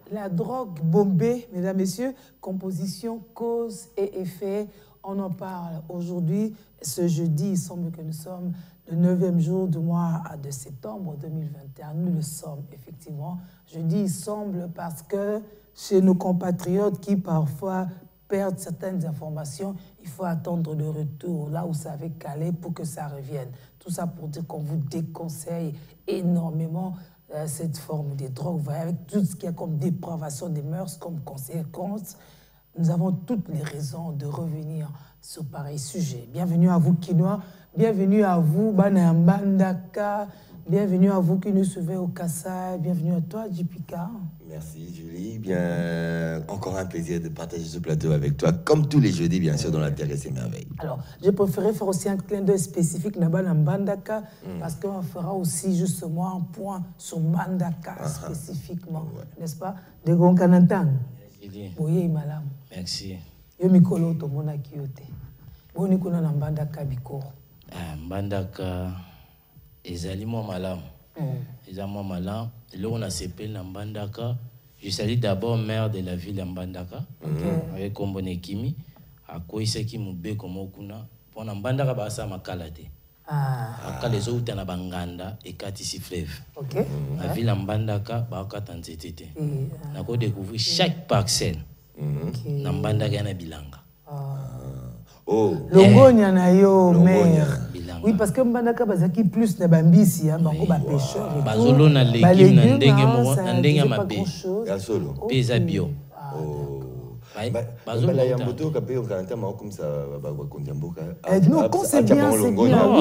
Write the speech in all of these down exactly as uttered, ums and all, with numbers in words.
la drogue bombée, mesdames, messieurs, composition, cause et effet. On en parle aujourd'hui. Ce jeudi, il semble que nous sommes le neuvième jour du mois de septembre deux mille vingt et un. Nous le sommes, effectivement. Je dis il semble parce que chez nos compatriotes qui parfois perdent certaines informations, il faut attendre le retour, là où ça avait calé, pour que ça revienne. Tout ça pour dire qu'on vous déconseille énormément euh, cette forme de drogue. Vous voyez, avec tout ce qu'il y a comme dépravation des mœurs, comme conséquence, nous avons toutes les raisons de revenir sur pareil sujet. Bienvenue à vous, Kinois. Bienvenue à vous, Bana Mbandaka. Bienvenue à vous qui nous suivez au Kassai. Bienvenue à toi, Jipika. Merci, Julie. Bien, encore un plaisir de partager ce plateau avec toi, comme tous les jeudis, bien sûr, dans la Terre et ses merveilles. Alors, j'ai préféré faire aussi un clin d'œil spécifique à Bana Mbandaka, mm. parce qu'on fera aussi justement un point sur Mbandaka uh -huh. spécifiquement, ouais. N'est-ce pas? De Gonkanantan. Oui, madame. Merci. Yo mikolo to mona kiote. Boni kuna na Mbandaka biko. Ah, Mbandaka ezali mo malam. Mm. Ezali mo malam. Là on a s'appelé na Mbandaka. Je salue d'abord maire de la ville de Mbandaka. Okay. Avec Kombone Kimi. A koisa ki mube komo kuna. Pona Mbandaka ba sa makalate. Ah. Aka les autres na banganda et katisi fleuve. OK. La mm. ville de Mbandaka ba katanzetete. Mm. Na ko découvrir chaque parcelle. Mm. Na Mbandaka na bilanga. Ah. Oh. Longonia na yo mère. Oui, parce que Mbandaka bazaki plus na bambisi hein, bango ba pêcheur et bazolo na légumes na ndenge mo na ndenge mabe. Ya solo. Pesa bio. Oh. Bazolo la yamboto ka pe on kanata ma comme ça ba ba kondiamboka. Non, quand c'est bien, c'est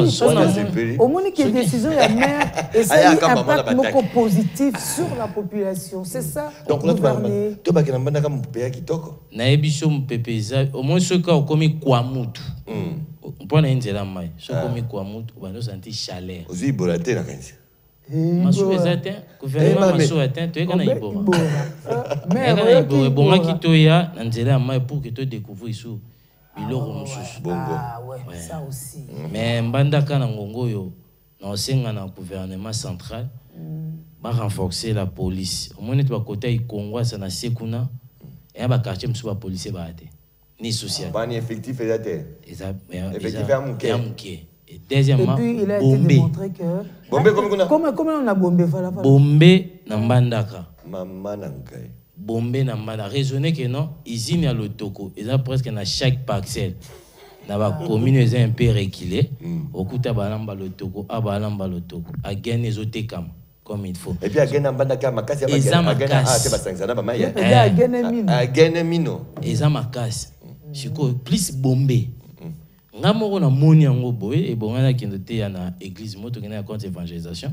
bien. Au moins qu'il y ait décision la mère et ça a un impact positif sur la population. C'est ça. Donc là tu vas que Mbandaka mpea kitoko. Na ebiso mpepeza au moins ce cas komi kwa mutu. Pour na nzela mai so komi kwa mutu bano senti chaleur ozi borate na kanzi masu ezate gouvernement masu atteint to ekana ibora mais ekana ibora bonga kitoya na nzela mai pour que to découvrir sous biloko mususu bongo ah ouais ça aussi mais Mbandaka na ngongo yo na osenga na gouvernement central ba renforcer la police au moins tu va côté Ikongo ça na sekuna et ba quartier musu ba policier ba ate ni social. Pas ni effectif et d'ailleurs. Effectif à Mouké. Et deuxièmement, et puis il a été démontré que. Bombé comme on a. Comment comment on a bombé voilà. Bombé na Mbandaka. Maman nangai. Bombé na Mbandaka. Raisonner que non, usine à l'Otoko. Ils ont presque na chaque parcelle. Na ba commune ils un peu reculé. Okuta balamba l'Otoko, a balamba l'Otoko. A gagner les autres cam. Comme il faut. Et puis à Gena Mbandaka makasi ya bagena bagena ah c'est pas cinq ça na ba maya. À Gena Mino. À Gena Mino. Eza makasi. Chiko plus bombé. Nga moko na moni yango boye e bongana kendo te ya na église moto kena contre évangélisation.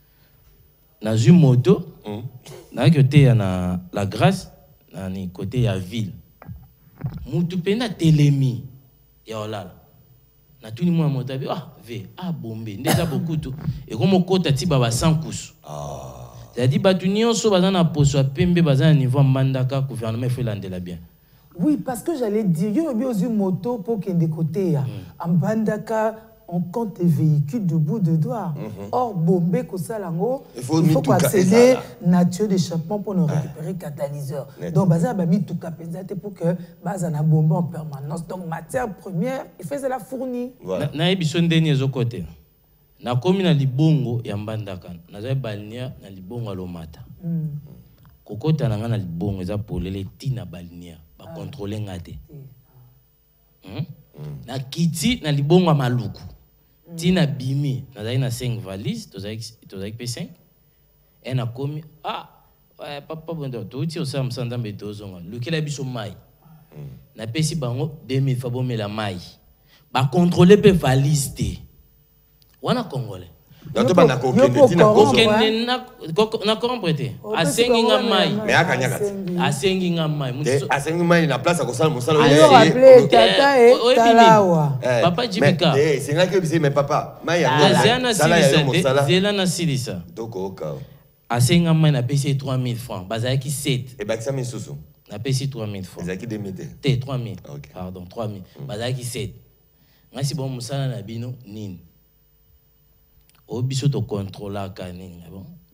Na zu moto. Na côté ya na la grâce na ni côté ya ville. Mutu pena telemi ya olala. Na tuni mo moto abi ah ve ah bombé ndeza beaucoup tout et comme kota ti baba cent coups. Ah. Ça dit batu nyonso bazana poso pembe bazana niveau Mbandaka gouvernement fait landela bien. Oui, parce que j'allais dire, il y a une moto pour qu'il y ait des côtés. En Mbandaka, on compte les véhicules de bout de doigt. Mm-hmm. Or, Bombé, Kosalango, il faut, il faut accéder nature d'échappement pour nous récupérer le catalyseur. Net. Donc, Baza a mis tout capacité pour que Baza a bombé en permanence. Donc, matière première, il faisait la fournie. Voilà. Na ebison dernier côté. Na komi na libongo ya Mbandaka. Na zai balnia na libongo alomata. Mm. Kokota na nga na libongo eza polele tina balnia. Ba contrôler ngate. Hmm? Mm. Na kiti na libongo maluku. Mm. Tina bimi na zai na cinq valises, to zai to zai P cinq. Et na komi ah ouais papa bondo to ti osa msanda mbedozo nga. Lukela biso mai. Mm. Na pesi bango deux mille fa bomela mai. Ba contrôler pe valise te. Wana congolais. Donc tu na kokende tina kokende na na comprendre. Asengi nga mai. Mais akanyaka. Asengi nga mai. Asengi mai na place akosala musala. Ayo rappeler tata et talawa. Papa Jimika. Eh, c'est là que bisi mais papa, mai ya ngala. Sala ya musala. Zela na silisa. Doko oka. Asengi nga mai na pesi trois mille francs. Bazaki sept. Et bakisa misusu. Na pesi trois mille francs. Bazaki deux mille. T trois mille. Pardon, trois mille. Bazaki sept. Ngasi bon musala na bino nini. Au biso to contrôler kanini bon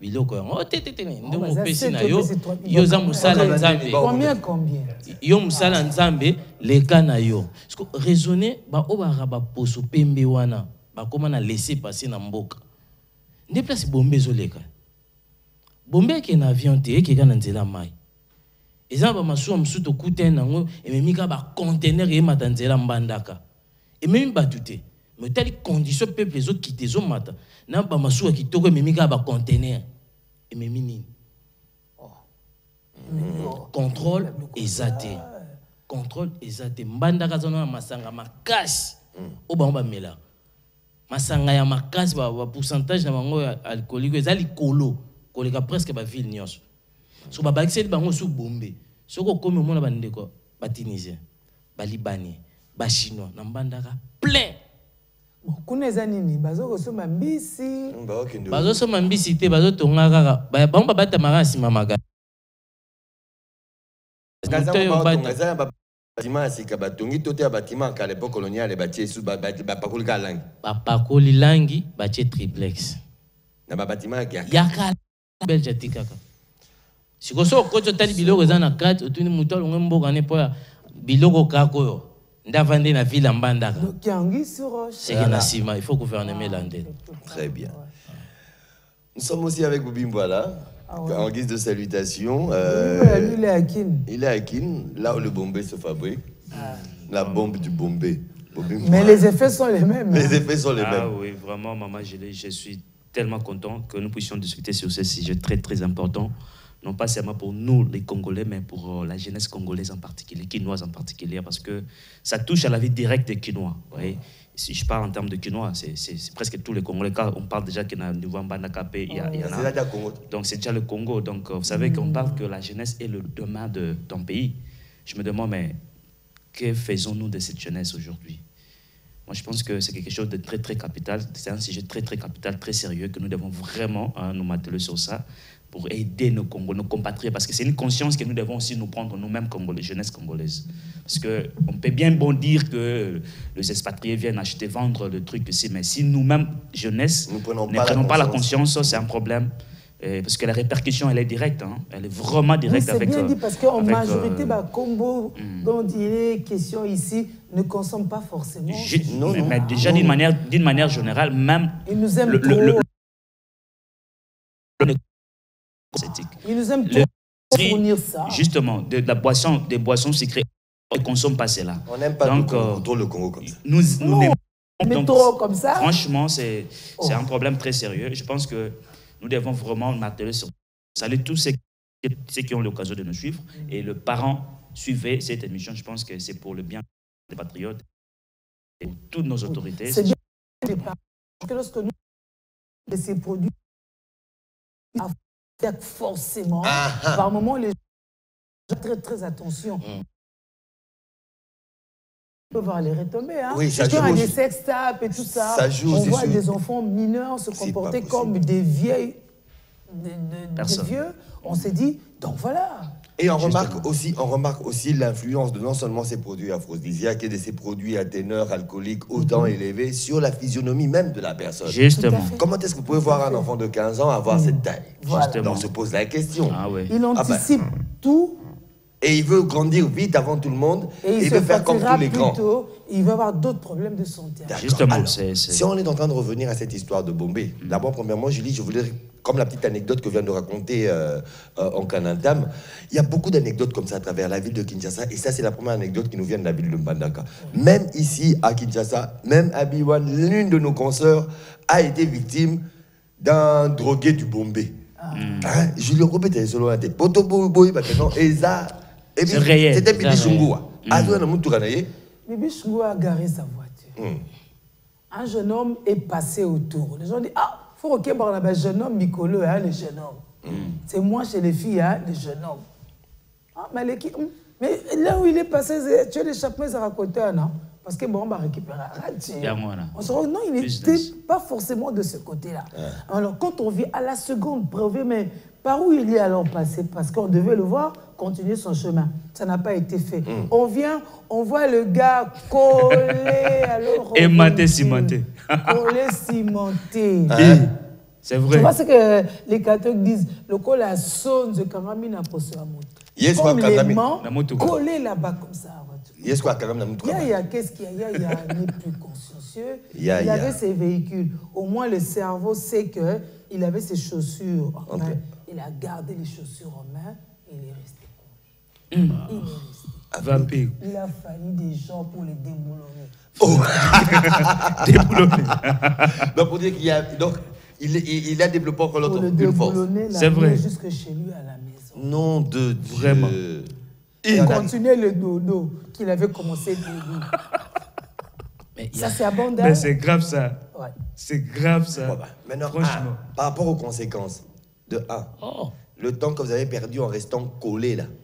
biloko yango oh tete tete Oh, ndenge bah, ça, opesi c'est na toi, yo c'est toi. yo za mosala nzambe Combien, combien? yo mosala nzambe leka na yo parce que raisonner ba obara ba poso pembe wana ba koma na laisser passer na mboka nde place bombe ezoleka bombe ke na avion te ke kana nzela mai eza ba masuwa msuto kuten nango ememi ka ba conteneur e mata nzela mbandaka ememi batu te mais telle condition peuple ezo quitter zo mata na ba masuwa kitoko ememi ka ba conteneur ememi nini contrôle exaté contrôle exaté mbandaka zona masanga makasi o ba ba mela masanga ya makasi ba, ba pourcentage na bango alcoolique eza likolo koleka presque ba ville nyonso so ba bakiseli bango su bombe soko komi mona bandeko ba tunisien ba libanais ba chinois na mbandaka plein kuna eza nini bazokosomba mbisi bazosomba mbisi te bazotonga kaka bango babatamaka na nsima maga bâtiment asika batongi to te bâtiment à l'époque coloniale batie sous bapakoli ka langi bapakoli langi batie triplex na bâtiment ya yaka belge ti kaka siko so okoti otali biloko eza na kati otuni moto alongo mboka ne mpo ya biloko kaka oyo nde avandi na ville ya mbandaka seke na nsima il faut gouvernement elande. Très bien. Nous sommes aussi avec Bobimboa là. Ah ouais. En guise de salutation, euh, lui, il est à Kin. Il est à Kin, là où le Bombay se fabrique. Ah. La bombe du Bombay. Mais les effets sont les mêmes. Les hein. effets sont les ah, mêmes. Ah oui, vraiment, maman, je, je suis tellement content que nous puissions discuter sur ce sujet très très important. Non pas seulement pour nous les Congolais, mais pour la jeunesse congolaise en particulier, quinoise en particulier, parce que ça touche à la vie directe des Quinois. Oui. Si je parle en termes de Quinois, c'est presque tous les Congolais. Quand on parle déjà qu'il y a un niveau en Bandakapé, il y, il y en a. Donc c'est déjà le Congo. Donc vous savez mmh. qu'on parle que la jeunesse est le demain de ton pays. Je me demande, mais que faisons-nous de cette jeunesse aujourd'hui? Moi, je pense que c'est quelque chose de très, très capital. C'est un sujet très, très capital, très sérieux, que nous devons vraiment hein, nous m'atteler sur ça pour aider nos Congolais, nos compatriotes. Parce que c'est une conscience que nous devons aussi nous prendre nous-mêmes, Congolais, jeunesse congolaise. Parce qu'on peut bien bon dire que les expatriés viennent acheter, vendre le truc ici, mais si nous-mêmes, jeunesse, nous prenons ne pas prenons la pas la conscience, c'est un problème. Euh, parce que la répercussion, elle est directe. Hein. Elle est vraiment directe oui, avec... C'est bien dit, parce qu'en majorité, euh, bah, Combo, mm. dont il est question ici, ne consomme pas forcément. Je, non, mais, non. mais déjà, d'une manière, d'une manière générale, même... Il nous aime le, trop. Le, le, le, il nous aime trop fournir ça. Justement, de, de la boisson, des boissons sucrées, on ne consomme pas cela. On n'aime pas donc, le, Congo, euh, le Congo comme ça. Nous, nous n'aimons pas trop comme ça. Franchement, c'est oh. un problème très sérieux. Je pense que nous devons vraiment m'atteler sur saluer tous ceux, ceux qui ont l'occasion de nous suivre. Et le parent, suivez cette émission. Je pense que c'est pour le bien des patriotes et pour toutes nos autorités. C'est bien des parents. Parce que lorsque nous ces produits à faire forcément, ah, ah. par moment, les gens font très, très attention. Mm. On peut voir les retombées. Hein. Oui, ça joue. Quand il y a des sextapes et tout ça, ça joue, on voit sûr. des enfants mineurs se comporter comme des vieilles, des, des, des vieux. On s'est dit, donc voilà. Et on remarque, aussi, on remarque aussi l'influence de non seulement ces produits aphrodisiaques et de ces produits à teneur alcoolique autant mm-hmm. élevés sur la physionomie même de la personne. Justement. Comment est-ce que vous pouvez voir un enfant de quinze ans avoir mm. cette taille? Voilà. On se pose la question. Ah ouais. Il anticipe ah ben. tout. Et il veut grandir vite avant tout le monde. Et il, il se veut faire comme tous les grands. Tôt, il va avoir d'autres problèmes de santé. Justement, alors, c'est, c'est... si on est en train de revenir à cette histoire de Bombay, mm. d'abord, premièrement, Julie, je voulais, comme la petite anecdote que vient de raconter euh, euh, en Kanantam, il y a beaucoup d'anecdotes comme ça à travers la ville de Kinshasa. Et ça, c'est la première anecdote qui nous vient de la ville de Mbandaka. Mm. Même ici, à Kinshasa, même à Biwan, l'une de nos consoeurs a été victime d'un drogué du Bombay. Ah. Mm. Hein? Julie Robert est solo à des potos, boy, maintenant, et ça. C'était Bibi Chungoua. Bibi Chungoua a garé sa voiture. Mm. Un jeune homme est passé autour. Les gens disent, ah, il faut qu'il y ait un jeune homme, Mikolo, hein, le jeune homme. Mm. C'est moi chez les filles, hein, le jeune homme. Ah, mais, les... mais là où il est passé, tu as l'échappement à raconter, non? Parce que bon, on va récupérer. On se rend, non, il n'était pas forcément de ce côté-là. Ouais. Alors, quand on vit à la seconde preuve, mais par où il est alors passé? Parce qu'on devait le voir continuer son chemin. Ça n'a pas été fait. Mm. On vient, on voit le gars collé, alors... Aimanté, cimenté. Collé, cimenté. Hein? C'est vrai. Tu vois ce que les catholiques disent, le col a sonne de Karamina pour se la moto. Yes, comme quoi, les Kanami- mains la moto. collés là-bas comme ça. Il y a quoi, quand même, dans notre Il y a, travail. il y a qu'est-ce qu'il y a, il y a, il y a un nez plus consciencieux. Il y a- il il y a- avait ses véhicules. Au moins, le cerveau sait qu'il avait ses chaussures en main. Ok. Il a gardé les chaussures en main et il est resté con. Hum. Il est resté. Vampire. Il a fallu des gens pour les déboulonner. Oh. Déboulonné. Donc, pour dire qu'il y a. Donc, il, il, il a développé encore Pour l'autre le une force. déboulonner, C'est vrai. jusque chez lui à la maison. Nom de Dieu. Vraiment. Et Il on a- continuait le dodo qu'il avait commencé début. Mais il y Ça, a- c'est abondant. Mais c'est grave ça. Ouais. C'est grave ça. Bon, bah, maintenant, Franchement. un, par rapport aux conséquences, de un, Oh. le temps que vous avez perdu en restant collé là,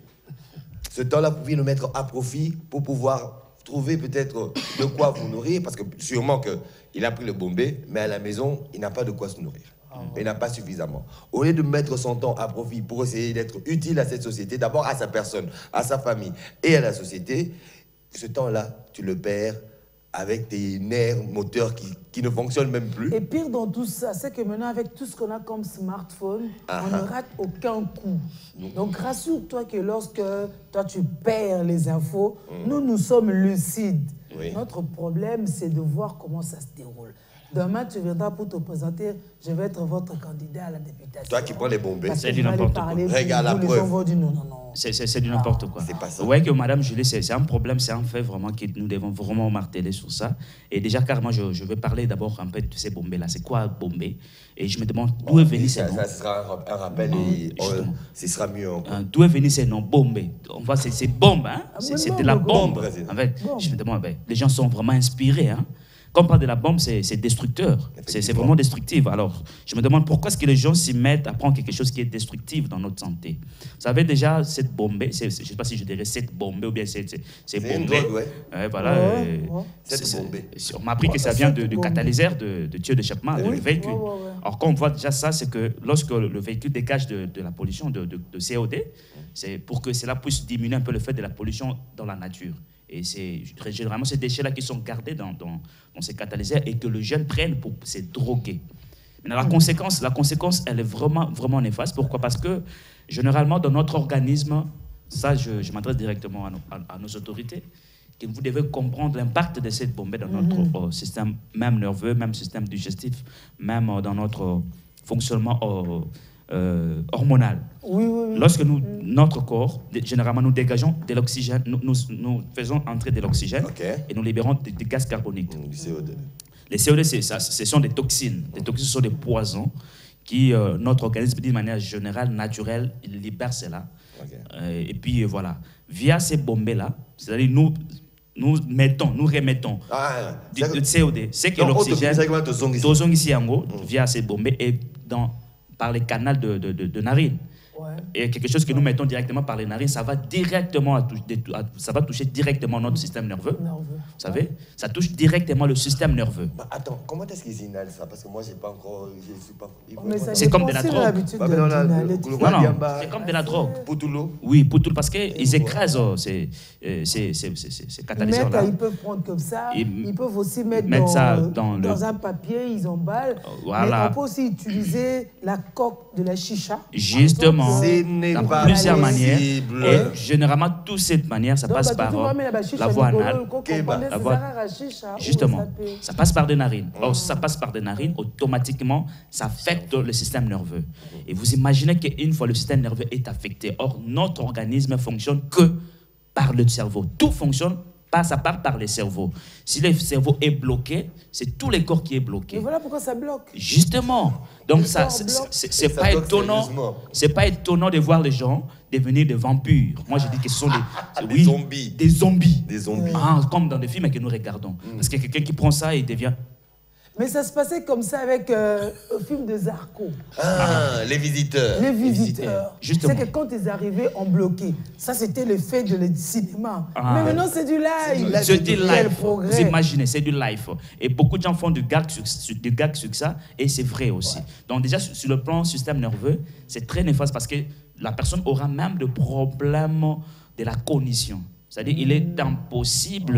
ce temps-là, vous pouvez le mettre à profit pour pouvoir trouver peut-être de quoi vous nourrir, parce que sûrement qu'il a pris le bombé, mais à la maison, il n'a pas de quoi se nourrir. Il n'a pas suffisamment. Au lieu de mettre son temps à profit pour essayer d'être utile à cette société, d'abord à sa personne, à sa famille et à la société, ce temps-là, tu le perds avec tes nerfs moteurs qui, qui ne fonctionnent même plus. Et pire dans tout ça, c'est que maintenant, avec tout ce qu'on a comme smartphone, Ah on ah. ne rate aucun coup. Donc, rassure-toi que lorsque toi, tu perds les infos, nous, nous sommes lucides. Oui. Notre problème, c'est de voir comment ça se déroule. Demain, tu viendras pour te présenter, je vais être votre candidat à la députation. Toi qui prends les bombes, Parce c'est que du vous allez n'importe quoi. parler pour Regarde la vous, les preuve. gens vont dire non, non, non. C'est c'est- c'est du n'importe quoi. c'est pas ça. Vous voyez que Madame Julie, c'est c'est un problème, c'est un fait vraiment que nous devons vraiment marteler sur ça. Et déjà, carrément, je, je vais parler d'abord un peu de ces bombés-là. C'est quoi bombé? Et je me demande d'où est venu ce ça, nom. ça sera un, rap- un rappel et on- Justement. ce sera mieux encore. Hein, d'où est venu ce nom bombé? On voit, c'est c'est bombe, hein? Ah, C'est mais c'est non, de la le bombe. bombe, président. En fait, Bombe. je me demande, ben, les gens sont vraiment inspirés, hein? Quand on parle de la bombe, c'est c'est destructeur. C'est c'est Effectivement. vraiment destructif. Alors, je me demande pourquoi est-ce que les gens s'y mettent à prendre quelque chose qui est destructif dans notre santé. Vous savez déjà, cette bombée, c'est- c'est- je ne sais pas si je dirais cette bombée ou bien c'est c'est- c'est C'est une bombée. drogue, ouais. Ouais, voilà. Ouais, euh, ouais. c'est- Cette c'est- bombée. c'est- On m'a appris que Ouais, ça vient de, cette du bombée. catalyseur de, de tuyau d'échappement Oui, du véhicule. ouais, ouais, ouais. Alors, quand on voit déjà ça, c'est que lorsque le véhicule dégage de, de la pollution, de, de- de C O D, c'est pour que cela puisse diminuer un peu le fait de la pollution dans la nature. Et c'est généralement ces déchets-là qui sont gardés dans, dans, dans ces catalyseurs et que le jeune prenne pour se droguer. Maintenant, la conséquence, la conséquence, elle est vraiment, vraiment néfaste. Pourquoi? Parce que généralement, dans notre organisme, ça, je, je m'adresse directement à nos, à- à nos autorités, que vous devez comprendre l'impact de cette bombe dans notre euh, système, même nerveux, même système digestif, même euh, dans notre euh, fonctionnement euh, euh, hormonal. Oui, oui, oui. Lorsque nous, notre corps, dé- généralement, nous dégageons de l'oxygène, nous, nous, nous faisons entrer de l'oxygène Ok. et nous libérons des des gaz carboniques. Du C O deux. Les C O deux, c'est ça, ce sont des toxines. Les toxines sont des poisons qui, euh, notre organisme, d'une manière générale, naturelle, il libère cela. Ok. Euh, et puis, euh, voilà. Via ces bombées-là, c'est-à-dire nous, nous mettons, nous remettons Ah, du, c'est- du C O deux. C'est que Donc, l'oxygène, c'est comment te zongue ici. dosons ici en haut, via ces bombées et dans, par les canaux de, de, de, de narines. Ouais. Et quelque chose que nous mettons directement par les narines, ça va directement à tou- à- ça va toucher directement notre système nerveux. Nerveux. Vous savez, ça touche directement le système nerveux. Bah, attends, comment est-ce qu'ils inhalent ça? Parce que moi, j'ai pas encore. Je suis pas. Mais ça C'est dépend comme de la aussi drogue. l'habitude Bah, de mais non, là, d'inhaler, le- tu le- vois. Non, non, Diamba- c'est comme de la drogue. Poutoulou. Oui, pour tout, parce qu'ils écrasent euh, ces, euh, ces, ces, ces, ces Ils, mettent, catalyseurs-là. ils peuvent prendre comme ça, Et ils peuvent aussi mettre, mettre dans, ça euh, dans dans le- un papier, ils emballent. Voilà. Mais on peut aussi utiliser la coque de la chicha. Justement, Ce n'est dans pas plusieurs possible. manières. Et généralement, toute cette manière, ça Donc, passe bah, par tu vois, euh, mais la bachicha, la voie Nicolo, anale. le coco, Ok, bah, on la est voie- César à chicha, ou Justement, ça peut- ça passe par des narines. Or, si ça passe par des narines, automatiquement, ça affecte le système nerveux. Et vous imaginez qu'une fois le système nerveux est affecté, or, notre organisme fonctionne que par le cerveau. Tout fonctionne pas, ça part par le cerveau. Si le cerveau est bloqué, c'est tout le corps qui est Et bloqué. voilà pourquoi ça bloque. Justement. Donc, ça, corps c'est- bloque. c'est c'est Ça pas bloque étonnant. sérieusement. C'est pas étonnant de voir les gens devenir des vampires. Moi, je dis que ce sont des, Des oui, zombies. Des zombies. Des zombies. Ah, comme dans des films que nous regardons. Parce que quelqu'un qui prend ça, il devient. Mais ça se passait comme ça avec euh, le film de Zarco, Ah, les visiteurs. Les visiteurs. Visiteurs. Justement. C'est que quand ils arrivaient, on bloquait. Ça, c'était le fait de le cinéma. Ah. Mais maintenant, c'est du live. C'est du Quel live. progrès. Vous imaginez, c'est du live. Et beaucoup de gens font du gag sur, sur- du gag sur ça, et c'est vrai aussi. Donc déjà, sur, sur le plan système nerveux, c'est très néfaste parce que la personne aura même des problèmes de la cognition. C'est-à-dire, il est impossible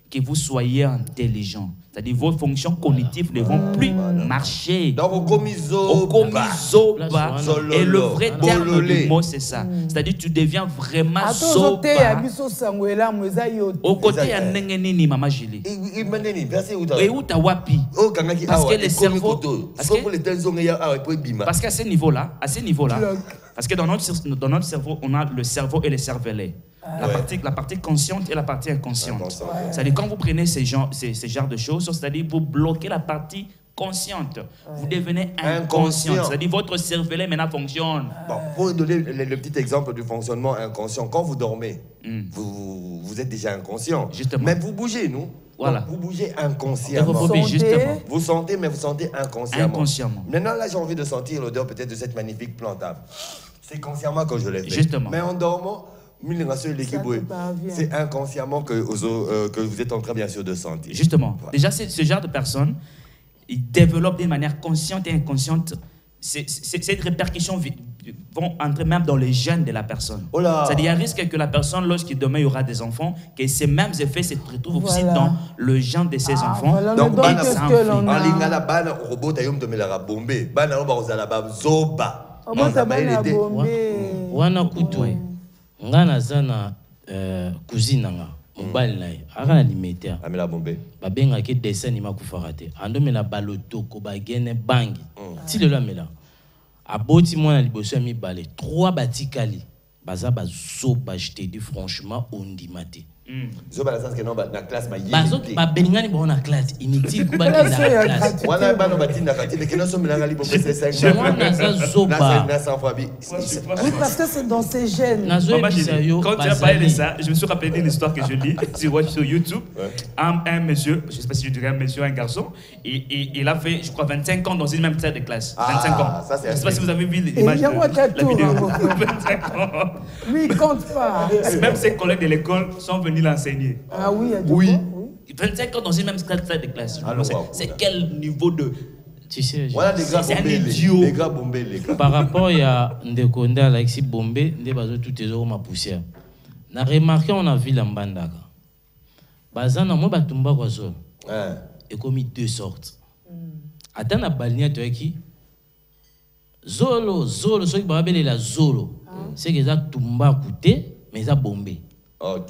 que vous soyez intelligent. C'est-à-dire vos fonctions cognitives ne vont plus marcher. Donc, au comiso, Zoba. Et le vrai terme du mot, c'est ça. C'est-à-dire tu deviens vraiment Zoba. Au côté, il y a Nengenini, Maman Julie. Et où t'as wapi? Parce que le cerveau. Parce qu'à ce niveau-là, à ce niveau-là, parce que dans notre, dans notre cerveau, on a le cerveau et le cervelet. La, ouais. partie, la partie consciente et la partie inconsciente. Ouais. C'est-à-dire quand vous prenez ces genres, ces, ces genres de choses, c'est-à-dire vous bloquez la partie consciente. Ouais. Vous devenez inconscient. inconscient. C'est-à-dire votre cervelet maintenant fonctionne. Bon, pour donner le, le petit exemple du fonctionnement inconscient, quand vous dormez, mm. vous, vous êtes déjà inconscient. Justement. Mais vous bougez, nous. Voilà. Donc, vous bougez inconsciemment. Vous sentez, justement. Vous sentez, mais vous sentez inconsciemment. Inconsciemment. Maintenant, là, j'ai envie de sentir l'odeur peut-être de cette magnifique plante. C'est consciemment que je l'ai fait. Justement. Mais en dormant, c'est inconsciemment que, euh, que vous êtes en train, bien sûr, de sentir. Justement. Voilà. Déjà, ce genre de personnes, ils développent d'une manière consciente et inconsciente. Ces répercussions vont entrer même dans les gènes de la personne. Oh là. C'est-à-dire, il y a un risque que la personne, lorsqu'il demain il y aura des enfants, que ces mêmes effets se retrouvent voilà. aussi dans le gène de ces ah, enfants. Voilà. Donc, bana, en lingala, bana, robot, ayom de melara bombé. Bana, on va la zoba. Wana kutu. Nga naza na cousine nga mobali na ye aka na limete amela bombe babengaki dessin anima kufaka te andomela balotoko bagene bangi ti lelo amela aboti mwana liboso ya mibale trois batikali baza bazoba je te dis franchement ondima te zoba na sens que non na classe ma bazo babelingani ba na classe inutile kuba na classe wana bano batinda katile que non sommes na ngali bombe c'est cinq na za zoba na sans fois bi oui parce que c'est dans ces gènes. Quand tu as parlé de ça, je me suis rappelé d'une histoire que je lis sur YouTube. Un, un monsieur, je ne sais pas si je dirais un monsieur, un garçon, et, et il a fait, je crois, vingt-cinq ans dans une même salle de classe. vingt-cinq ans. Ça, je ne sais pas si vous avez vu l'image de la vidéo. vingt-cinq ans. Lui, il compte pas. Même ses collègues de l'école sont venus l'enseigner. Ah oui, oui. vingt-cinq ans dans une même salle de classe. C'est quel niveau de... Tu sais, voilà des gars bombés, les gars bombés, les gars. Par rapport à Ndekonda, là, ici, bombé, des bateaux tout est ma poussière. On a remarqué, on a vu l'ambandaka. Bazana, moi, batumba quoi ça. Et comme deux sortes. Attends, la balia, tu es qui? Zolo, zolo, ceux qui va appeler la zolo. C'est que ça tumba coûté, mais ça bombé. Ok.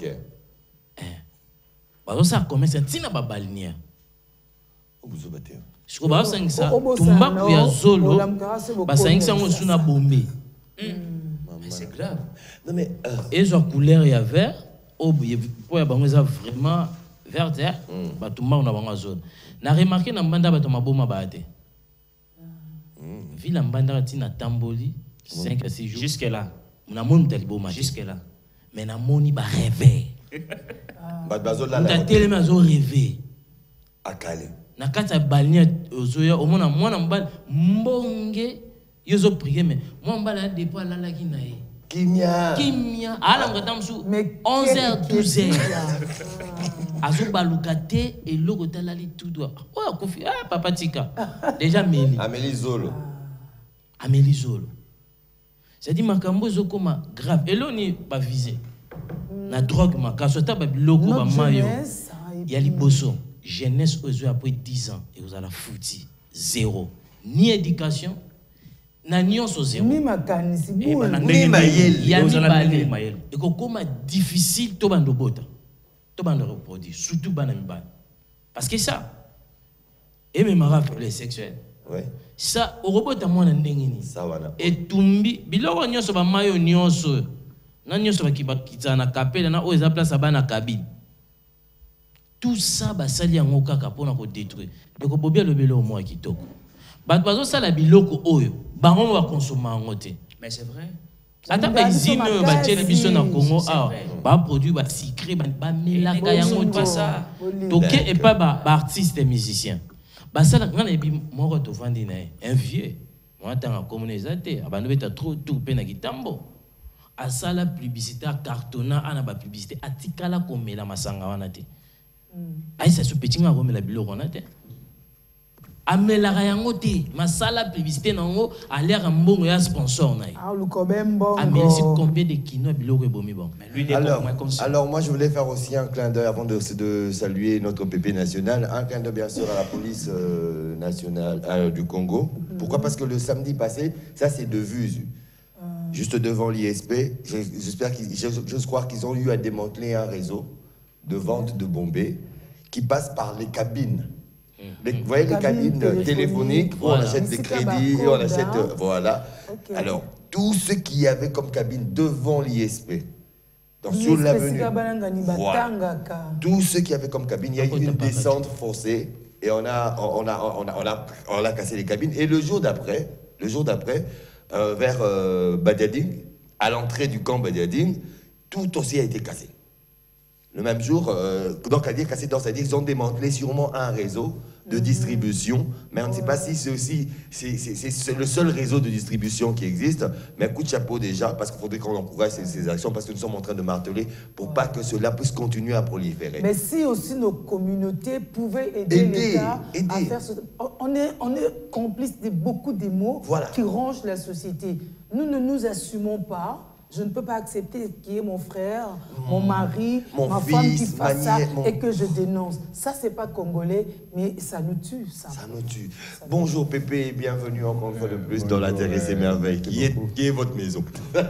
Bazo ça commence à tina babalia. Vous avez je crois que c'est ça. Tumba kuya zolo. Basa ça on suna bombé. C'est grave. Non mais et sa couleur est vert. Oh pour ya bango ça vraiment vert hein. Ba tumba on a bango zone. Na remarqué na mbanda ba toma boma ba te. Ville mbanda tina tamboli cinq à six jours. Jusque là. On a mon taliboma jusque là. Mais na moni ba rêver. Ba bazo là. On a tellement zo rêver. Akale. Na kata balnia ozoya omona mwana mbala mbonge yozo prier mais moi mbala depuis la la kinae kimia kimia ala ngata msu onze heures douze heures azo balukate et loko talali tout doit oh kofi ah papa tika déjà Meli Amélie Zolo Amélie Zolo c'est dit makambo zokoma grave eloni pas visé na drogue makasota ba biloko ba mayo ya liboso. Jeunesse aux après dix ans et vous allez foutu zéro ni éducation na nyonso zéro ni makanisi ni mayel ya ni mayel et comment difficile to bando bota to bando reproduire surtout bana mibana parce que ça et même rappel sexuel ouais ça au robot à moi ndengini ça wana et tumbi biloko nyonso ba mayo nyonso na nyonso ba kibakita na kapela na o eza place bana kabine. Tout ça, bah, ça li yango kaka pona ko détruire. De ko bobia le belo mo kitoko. Ba bazo sala biloko oyo, ba on va consommer ngote. Mais c'est vrai. Ata ba usine ba tiele biso na Congo ah, ba produit ba sucré ba ba melaka yango pas ça. Donc et pas ba artiste et musicien. Ba sala ngana ebi moko to vandi na un vieux. Moi tanga communauté, abando beta trop tout pe na kitambo. A sala publicité cartonna ana ba publicité atikala komela masanga wana te. Aïe, ça se petit nga comme la bilo on a amelaka yango te masala publicité nango alera mbongo ya sponsor na ye ah le combien bon amelisi combien de kino biloko ebomi bon mais lui alors, alors moi je voulais faire aussi un clin d'œil avant de, de saluer notre P P national, un clin d'œil bien sûr à la police euh, nationale euh, du Congo. Mm-hmm. Pourquoi? Parce que le samedi passé, ça c'est de vue mm. juste devant l'I S P, j'espère qu'ils je crois qu'ils ont eu à démanteler un réseau de vente de bombées qui passe par les cabines. Les, vous voyez les cabines téléphoniques, téléphoniques où voilà. On achète des crédits, on achète... Euh, voilà. Okay. Alors, tout ce qu'il y avait comme cabine devant l'I S P, sur l'avenue, voilà. Tout ce qu'il y avait comme cabine, il y a eu une descente forcée et on a, on a, on a, on a, on a cassé les cabines. Et le jour d'après, le jour d'après, euh, vers euh, Badiading, à l'entrée du camp Badiading, tout aussi a été cassé. Le même jour, euh, donc à dire cassé, c'est-à-dire qu'ils ont démantelé sûrement un réseau de distribution, mais on ne sait pas si c'est aussi c'est le seul réseau de distribution qui existe. Mais un coup de chapeau déjà, parce qu'il faudrait qu'on encourage ces, ces actions, parce que nous sommes en train de marteler pour pas que cela puisse continuer à proliférer. Mais si aussi nos communautés pouvaient aider, aider l'État à faire ce... On est, on est complice de beaucoup de mots voilà. qui rongent la société. Nous ne nous assumons pas. Je ne peux pas accepter qu'il y ait mon frère, mmh. mon mari, mon ma fils, femme qui fasse ça mon... et que je dénonce. Ça, c'est pas congolais, mais ça nous tue. Ça, ça nous tue. Ça Bonjour nous... Pépé, bienvenue encore une fois de plus dans La Terre et ses merveilles. Qui est, qui est votre maison?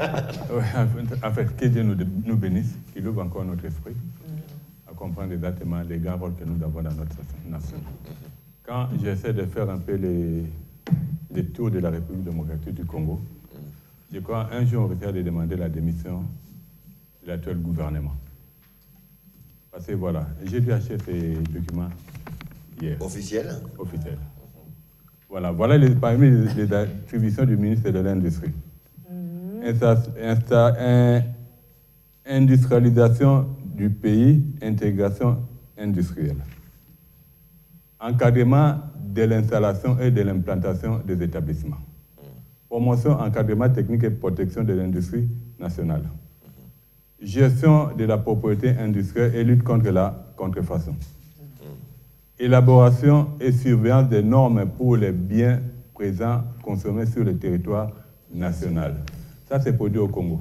En fait, que Dieu nous, nous bénisse, qu'il ouvre encore notre esprit mmh. à comprendre exactement les grands rôles que nous avons dans notre nation. Quand j'essaie de faire un peu les, les tours de la République démocratique du Congo, je crois un jour on risque de demander la démission de l'actuel gouvernement. Parce que voilà, j'ai dû acheter ces documents hier. Officiels? Officiels. Voilà, voilà les, parmi les, les attributions du ministre de l'Industrie. Mm-hmm. Industrialisation du pays, intégration industrielle. Encadrement de l'installation et de l'implantation des établissements. Promotion, encadrement technique et protection de l'industrie nationale. Gestion de la propriété industrielle et lutte contre la contrefaçon. Élaboration et surveillance des normes pour les biens présents consommés sur le territoire national. Ça, c'est produit au Congo.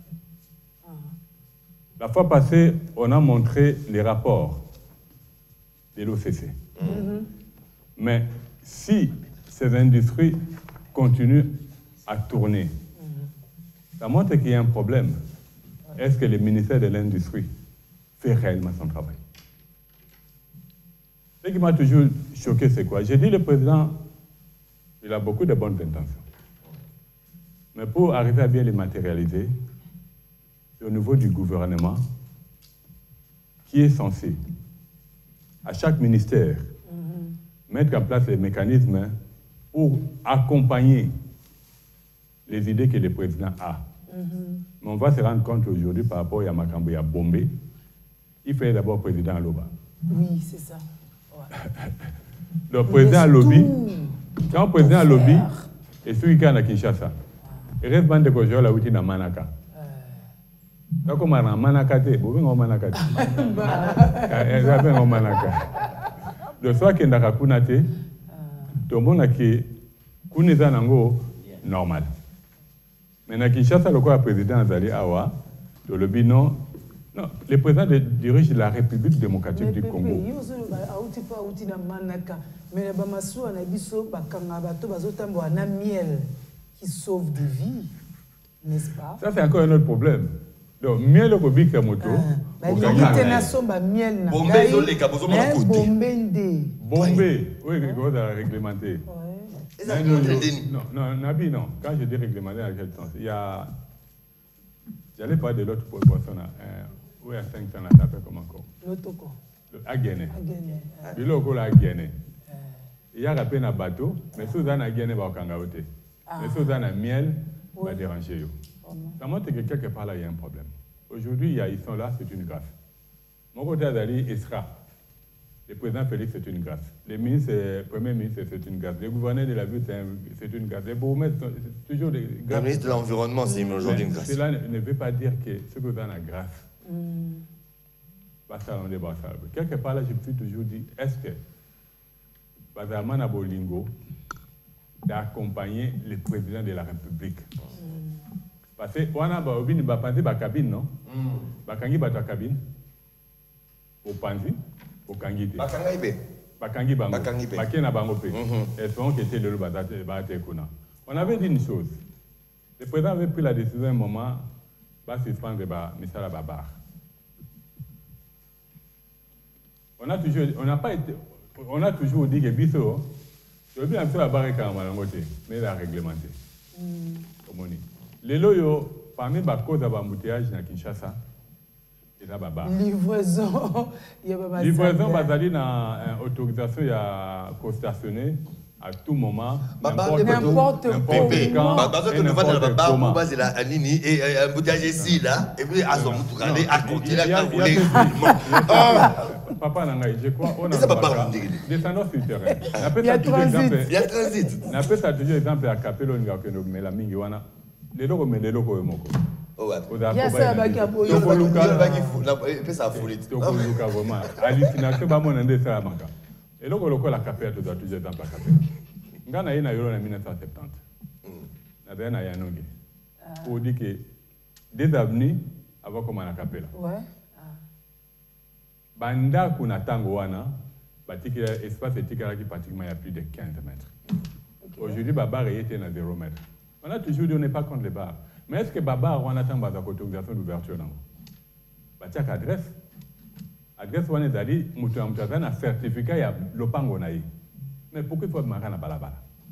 La fois passée, on a montré les rapports de l'O C C. Mm-hmm. Mais si ces industries continuent à tourner, mm-hmm. ça montre qu'il y a un problème. Est-ce que le ministère de l'Industrie fait réellement son travail? Ce qui m'a toujours choqué, c'est quoi? J'ai dit le président, il a beaucoup de bonnes intentions. Mais pour arriver à bien les matérialiser, c'est au niveau du gouvernement qui est censé, à chaque ministère, mm-hmm. mettre en place les mécanismes pour accompagner les idées que le président a. Mm-hmm. Mais on va se rendre compte aujourd'hui par rapport à Makambo et à Bombé, il fait d'abord président à Loba. Oui, c'est ça. Ouais. Le président à Lobby, quand le président à Lobby, et celui qui est à Kinshasa, il reste bande de Kojo là où il est à Manaka. Donc, on a Manaka, vous avez un Manaka. Il y a un Manaka. De soit qu'il y a un Kunate, tout le monde a qui est normal. Mais dans Kinshasa, le président Azali Awa, le lobby non. Non, le président de, dirige la République démocratique du Congo. Mais miel qui sauve des vies, n'est-ce pas? Ça, c'est encore un autre problème. Donc, miel au Kobi Kamoto. miel. Bombé, les cabozos, on Bombé. Bombé, oui, on a réglementé. Non, non, Nabi, non. Quand je dis réglementé, à quel sens? Il y a. J'allais parler de l'autre poisson là. Oui, à cinq ans, là, ça s'appelle comment encore? L'autre quoi? Agene. Le logo là, Agene. Il y a rappelé un bateau, mais si vous avez Agene, vous avez un bateau. Mais si vous avez un miel, vous va déranger. Ça montre que quelque part là, il y a un problème. Aujourd'hui, ils sont là, c'est une grâce. Mon côté Azali, Esra. Le président Félix, c'est une grâce. Le ministre, le premier ministre, c'est une grâce. Le gouverneur de la ville, c'est une grâce. Les bourgmestres, c'est toujours des grâces. Le ministre de l'Environnement, c'est aujourd'hui une grâce. Cela ne veut pas dire que ce que vous avez la grâce. Mm. Quelque part là, je me suis toujours dit, est-ce que Bazalman à Bolingo, d'accompagner le président de la République. Parce que on a obini ba panzi ba cabine non ba kangi ba ta cabine au panzi au kangi te ba kangi be ba kangi bango ba kangi be ba kena bango pe et son qui était le bazate ba te kuna. On avait dit une chose, le président avait pris la décision à un moment va suspendre ba misala babar. On a toujours on n'a pas été on a toujours dit que biso le bien faire la barre quand malangote mais la réglementer. Omoni. Les loyaux, parmi les causes d'embouteillage à Kinshasa, il y a Baba. Livraison. Livraison, il y a autorisation à co-stationner à tout moment. N'importe quoi. Parce que nous avons la Baba, nous avons la Anini et un embouteillage ici, là, et puis à son moutou, à continuer à rouler. Papa Nangaï, je crois on a descendant sur le terrain. Il y a transit. Il y a transit. On appelle ça toujours exemple à Capello, mais la mingi wana. Les locaux, mais les locaux, moko. Il y a ça à Kaboyo. Il y a ça à Foulit. Vraiment. Hallucination, bah mon indé ça à Maka. Et locaux, locaux, la capelle, tu dois toujours exemple à Capelle. Ngana ina yoro en mille neuf cent soixante-dix. Na bien na yanongi. Pour dire que des avenues avant comme à la capelle. Ouais. Banda kuna tango wana, batik espace étique qui pratiquement il y a plus de quinze mètres. Aujourd'hui, Baba était à zéro mètre. On a toujours dit on n'est pas contre les bars. Mais est-ce que Baba on attend la autorisation d'ouverture non? Batiak adresse. Adresse on est allé, mutu amutazan un certificat ya lopango naï. Mais pourquoi il faut marquer na balabala?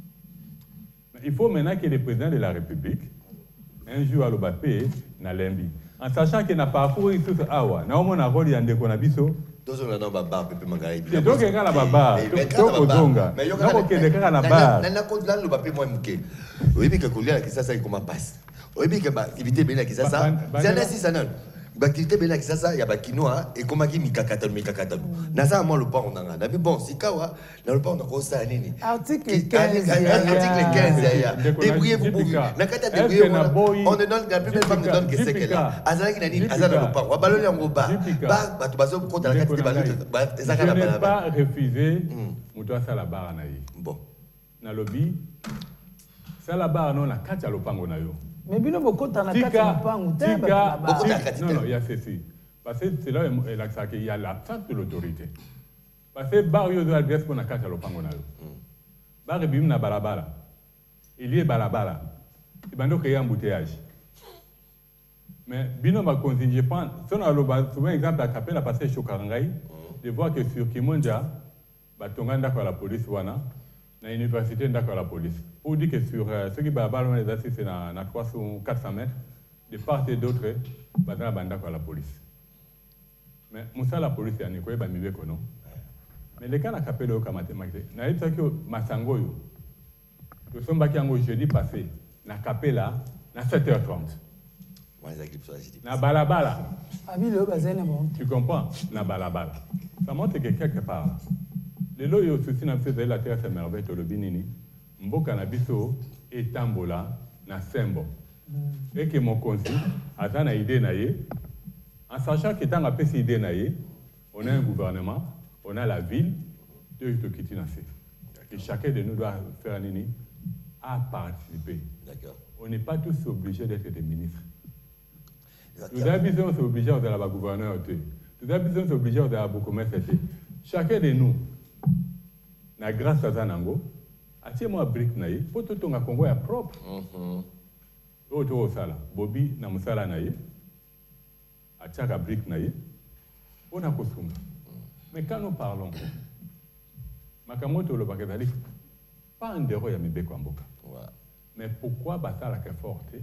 Il faut maintenant que le président de la République un jour à l'Obapé na lembi. En sachant qu'il n'a pas parcouru tout ce awa, na omo na rôle yande konabiso. Tous on a Baba pepe mangai. C'est donc qu'il y a la Baba. Donc au zonga. Mais il y a des cas na bar. Na na contre là l'Obapé moi muke. Oui mais que colia qui ça ça comment passe. Oui mais que ba activité bena qui ça ça. C'est un assis ça non. Ba activité bena qui ça ça ya ba kinoa et comment qui mikakata mikakata. Na ça moi le pas on a. Mais bon si kawa na le pas on a ça nini. Article quinze. Article quinze ya. Débrouillez-vous pour vous. Na kata débrouillez on ne donne la plus belle femme ne donne que c'est qu'elle a. Azala qui na nini azala le pas. Wa balole yango ba. Ba ba to baso contre la kata de ba ça la ba. Pas refuser muto ça la barre na yi. Bon. Na lobby ça la barre non na kata lopango na yo. Mais bino bokota na kata lopango te ba. Non non, il y a ceci. Parce que c'est là il y a l'absence de l'autorité. Parce que barrio de l'adresse pour na kata lopango na yo. Barre bim na balabala. Il y a balabala. Il bando créer embouteillage. Mais bino ba consigne je prends son aloba souvent exemple à Capella passer chokarangai de voir que sur Kimonja ba tonganda kwa la police wana na université ndako la police. Pour dire que sur euh, ceux qui balabala les assises c'est na na trois cents quatre cents mètres de part et d'autre ba na banda kwa la police. Mais musa la police ya niko ba mibeko non. Mais les cas na Capella ka mathématique. Na yitsa que masango yo. Nous sommes baki yango jeudi passé na Capella na sept heures trente. Na balabala. Tu comprends? Na balabala. Ça montre que quelque part, les loyaux soucis n'a fait la terre merveille de l'obinini, mboka na biso et tambola na sembo. Et que mon conseil, à ta idée naïe, en sachant que tant après cette idée naïe, on a un gouvernement, on a la ville, de Kitinassé. Et chacun de nous doit faire un nini à participer. On n'est pas tous obligés d'être des ministres. Nous avons besoin de s'obliger à la gouverneur. Nous avons besoin de s'obliger à la commerce. Chacun de nous, na grâce à Zanango, a tiré moi brique naïe, pour tout ton Congo est propre. Autre au sala, Bobby na musala naïe, a tiré brique naïe, on a costume. Mais quand nous parlons, Makamoto le Bakadali, pas un déro ya mibeko amboka. Mais pourquoi batala est forte?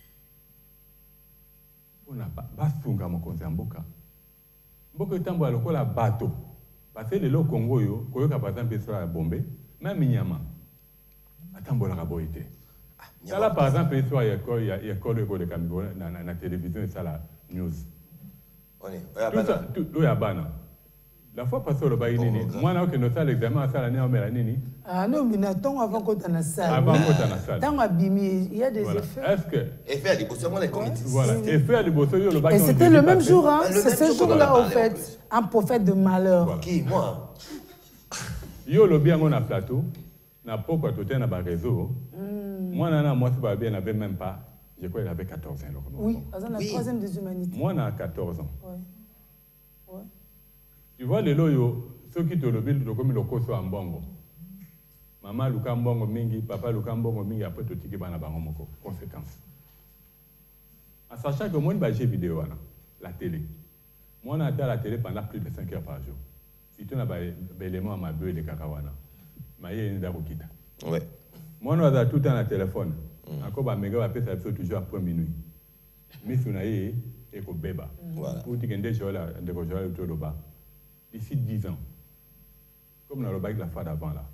On a basunga mokonzi mboka mboka itambo lokola bato parce que le Congo yo koyoka par exemple sur la bombe même nyama atambola ka boité ça là par exemple sur ya ko ya ko le ko de Cameroun na na télévision ça la news on est tout tout ya bana la fois passée le bayi nini moi na que nous ça l'examen ça l'année on met la nini ah non mais attends avant qu'on t'en a salle avant qu'on t'en a salle tant abîmé il y a des effets est-ce que effet à liboso moi les comités voilà effet à liboso yo le bayi et c'était le même jour hein c'est ce jour là au fait un prophète de malheur qui moi Yo le bien on a plateau, n'a pas quoi tout un réseau. Moi nana moi c'est pas bien, n'avait même pas. Je crois qu'il avait quatorze ans. Oui, parce qu'on a la troisième des humanités. Moi on a quatorze ans. Ouais. Ouais. Tu vois les loyaux, ceux qui te le bilent comme le coso en bongo. Maman luka mbongo mingi, papa luka mbongo mingi après tout tiki bana bango moko. Conséquence. En sachant que moi j'ai vidéo là, la télé. Moi on a été à la télé pendant plus de cinq heures par jour. Si tu n'as pas d'éléments à ma bulle de cacahuana, maïe n'est d'arokita. Ouais. Moi on a tout le temps à téléphone. Encore bah méga va faire ça toujours après minuit. Mais si on a eu et qu'on béba. Voilà. Pour dire que des choses là, des choses là autour de bas. D'ici dix ans, comme dans le bac la fois d'avant là.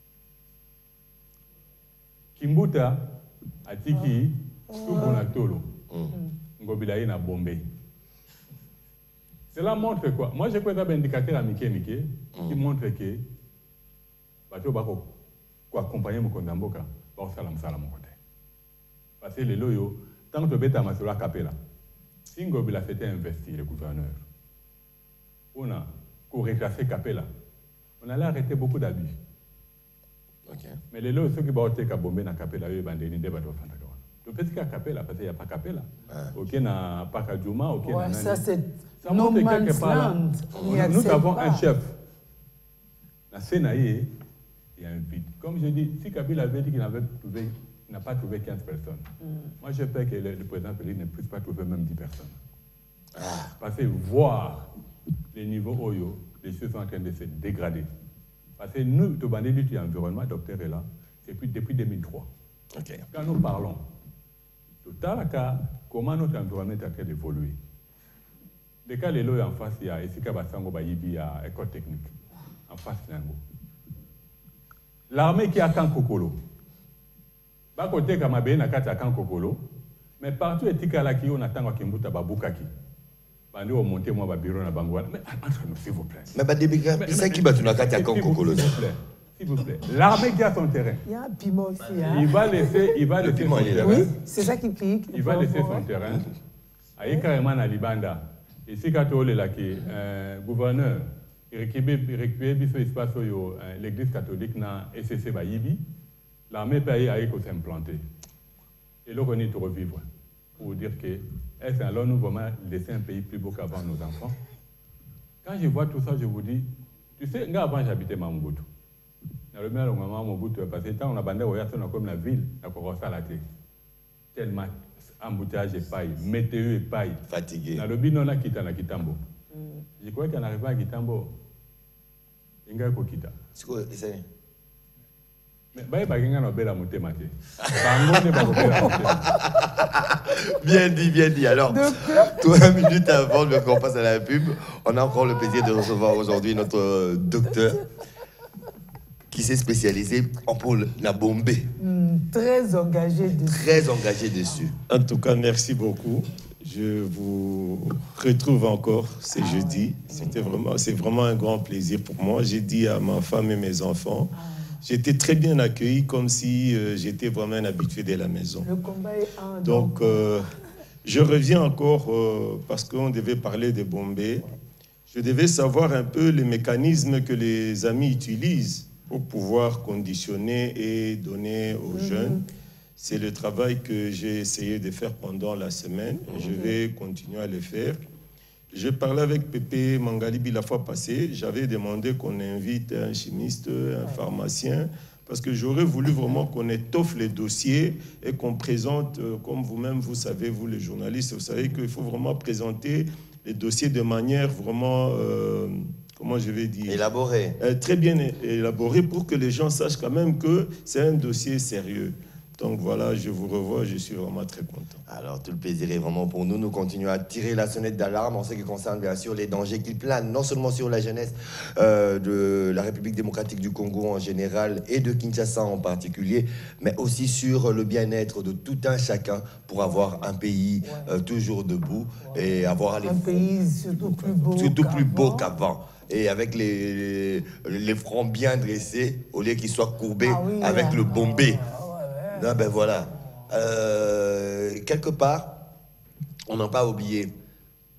Kimbuta, Atiki, tout mon atolo. Ngobilaï na Bombay. Cela montre quoi? Moi, j'ai quoi un indicateur à Mickey Mickey qui montre que bateau bako quoi accompagner mon condamboka, ba salam salam mon côté. Parce que les loyaux, tant que beta masura capella, si Ngobila s'était investi le gouverneur, on a pour reclasser capella, on allait arrêter beaucoup d'abus. Okay. Mais les loyaux ceux qui vont être bombé dans capella, ils vont donner des bateaux fantaka. Le petit cas capella parce qu'il n'y a pas capella. Ok na pas Kadjouma, ok ouais, na. Ça c'est Ça no montre man's quelque part là, land. nous, nous avons un chef. La Sénaïe, il y a un vide. Comme je dis, si Kabila avait dit qu'il n'avait trouvé, n'a pas trouvé quinze personnes, mm. moi j'ai peur que le, le président Félix ne puisse pas trouver même dix personnes. Ah. Parce que voir les niveaux Oyo, les choses sont en train de se dégrader. Parce que nous, Tobandé du environnement, docteur est là, c'est depuis, depuis deux mille trois. Okay. Quand nous parlons, tout à l'heure, comment notre environnement est en train d'évoluer. Les cas, les lois en face, il y a Esika Basango Bayibi, il y a école technique. En face, l'armée qui a Kan Kokolo. Pas côté Kamabé, n'a qu'à Kan Kokolo. Mais partout, Etika Laki, on attend à Kimbuta Babukaki. Bandi au monter, moi, Babiro, na Bangouane. Mais entre nous, s'il vous plaît. Mais Badebika, c'est ça qui va tout n'a qu'à Kan Kokolo. S'il vous plaît. S'il vous plaît. L'armée qui a son terrain. Il y a un piment aussi. Hein? Il va laisser, il va laisser son terrain. Oui, c'est ça qui pique. Il va laisser son terrain. Aïe carrément à Libanda. Ici, quand on est là, le gouverneur, il récupère l'espace de l'église catholique dans S C C Bayibi, l'armée pays a s'implanter. Et là, on est de revivre. Pour dire que, est-ce alors nous vraiment laisser un pays plus beau qu'avant nos enfants? Quand je vois tout ça, je vous dis, tu sais, avant j'habitais Mamoutou. Dans le maire, on a Mamoutou, parce que quand on a bandé, on a comme la ville, on a commencé à la télé. Tellement. Embouteillage et paille, météo et paille. Fatigué. Dans le bin, on a quitté à Kitambo. Mm. Je crois qu'en arrivant à Kitambo, il y a un Kita. C'est quoi, c'est Mais il y a un bel amoté maté. Bien dit, bien dit. Alors, trois minutes avant qu'on passe à la pub, on a encore le plaisir de recevoir aujourd'hui notre euh, docteur qui s'est spécialisé en pôle Nabombe. Mm, très engagé dessus. Très engagé dessus. En tout cas, merci beaucoup. Je vous retrouve encore ce ah jeudi. Ouais. C'était vraiment, c'est vraiment un grand plaisir pour moi. J'ai dit à ma femme et mes enfants, ah. j'étais très bien accueilli, comme si euh, j'étais vraiment un habitué de la maison. Le combat est un. Donc, euh, je reviens encore euh, parce qu'on devait parler de Bombay. Je devais savoir un peu les mécanismes que les amis utilisent pour pouvoir conditionner et donner aux mmh. jeunes. C'est le travail que j'ai essayé de faire pendant la semaine. Et je vais continuer à le faire. Je parlais avec Pépé Mangalibi la fois passée. J'avais demandé qu'on invite un chimiste, un pharmacien, parce que j'aurais voulu vraiment qu'on étoffe les dossiers et qu'on présente, comme vous-même, vous savez, vous les journalistes, vous savez qu'il faut vraiment présenter les dossiers de manière vraiment... Euh, comment je vais dire, élaboré. Euh, très bien élaboré pour que les gens sachent quand même que c'est un dossier sérieux. Donc voilà, je vous revois, je suis vraiment très content. Alors, tout le plaisir est vraiment pour nous. Nous continuons à tirer la sonnette d'alarme en ce qui concerne bien sûr les dangers qui planent, non seulement sur la jeunesse euh, de la République démocratique du Congo en général et de Kinshasa en particulier, mais aussi sur le bien-être de tout un chacun pour avoir un pays euh, toujours debout et avoir les un pays surtout plus beau surtout plus beau qu'avant. qu'avant. Et avec les, les, les fronts bien dressés, au lieu qu'ils soient courbés ah oui, avec ouais. le bombé. Ah ouais, ouais. Non, ben voilà. Euh, quelque part, on n'a pas oublié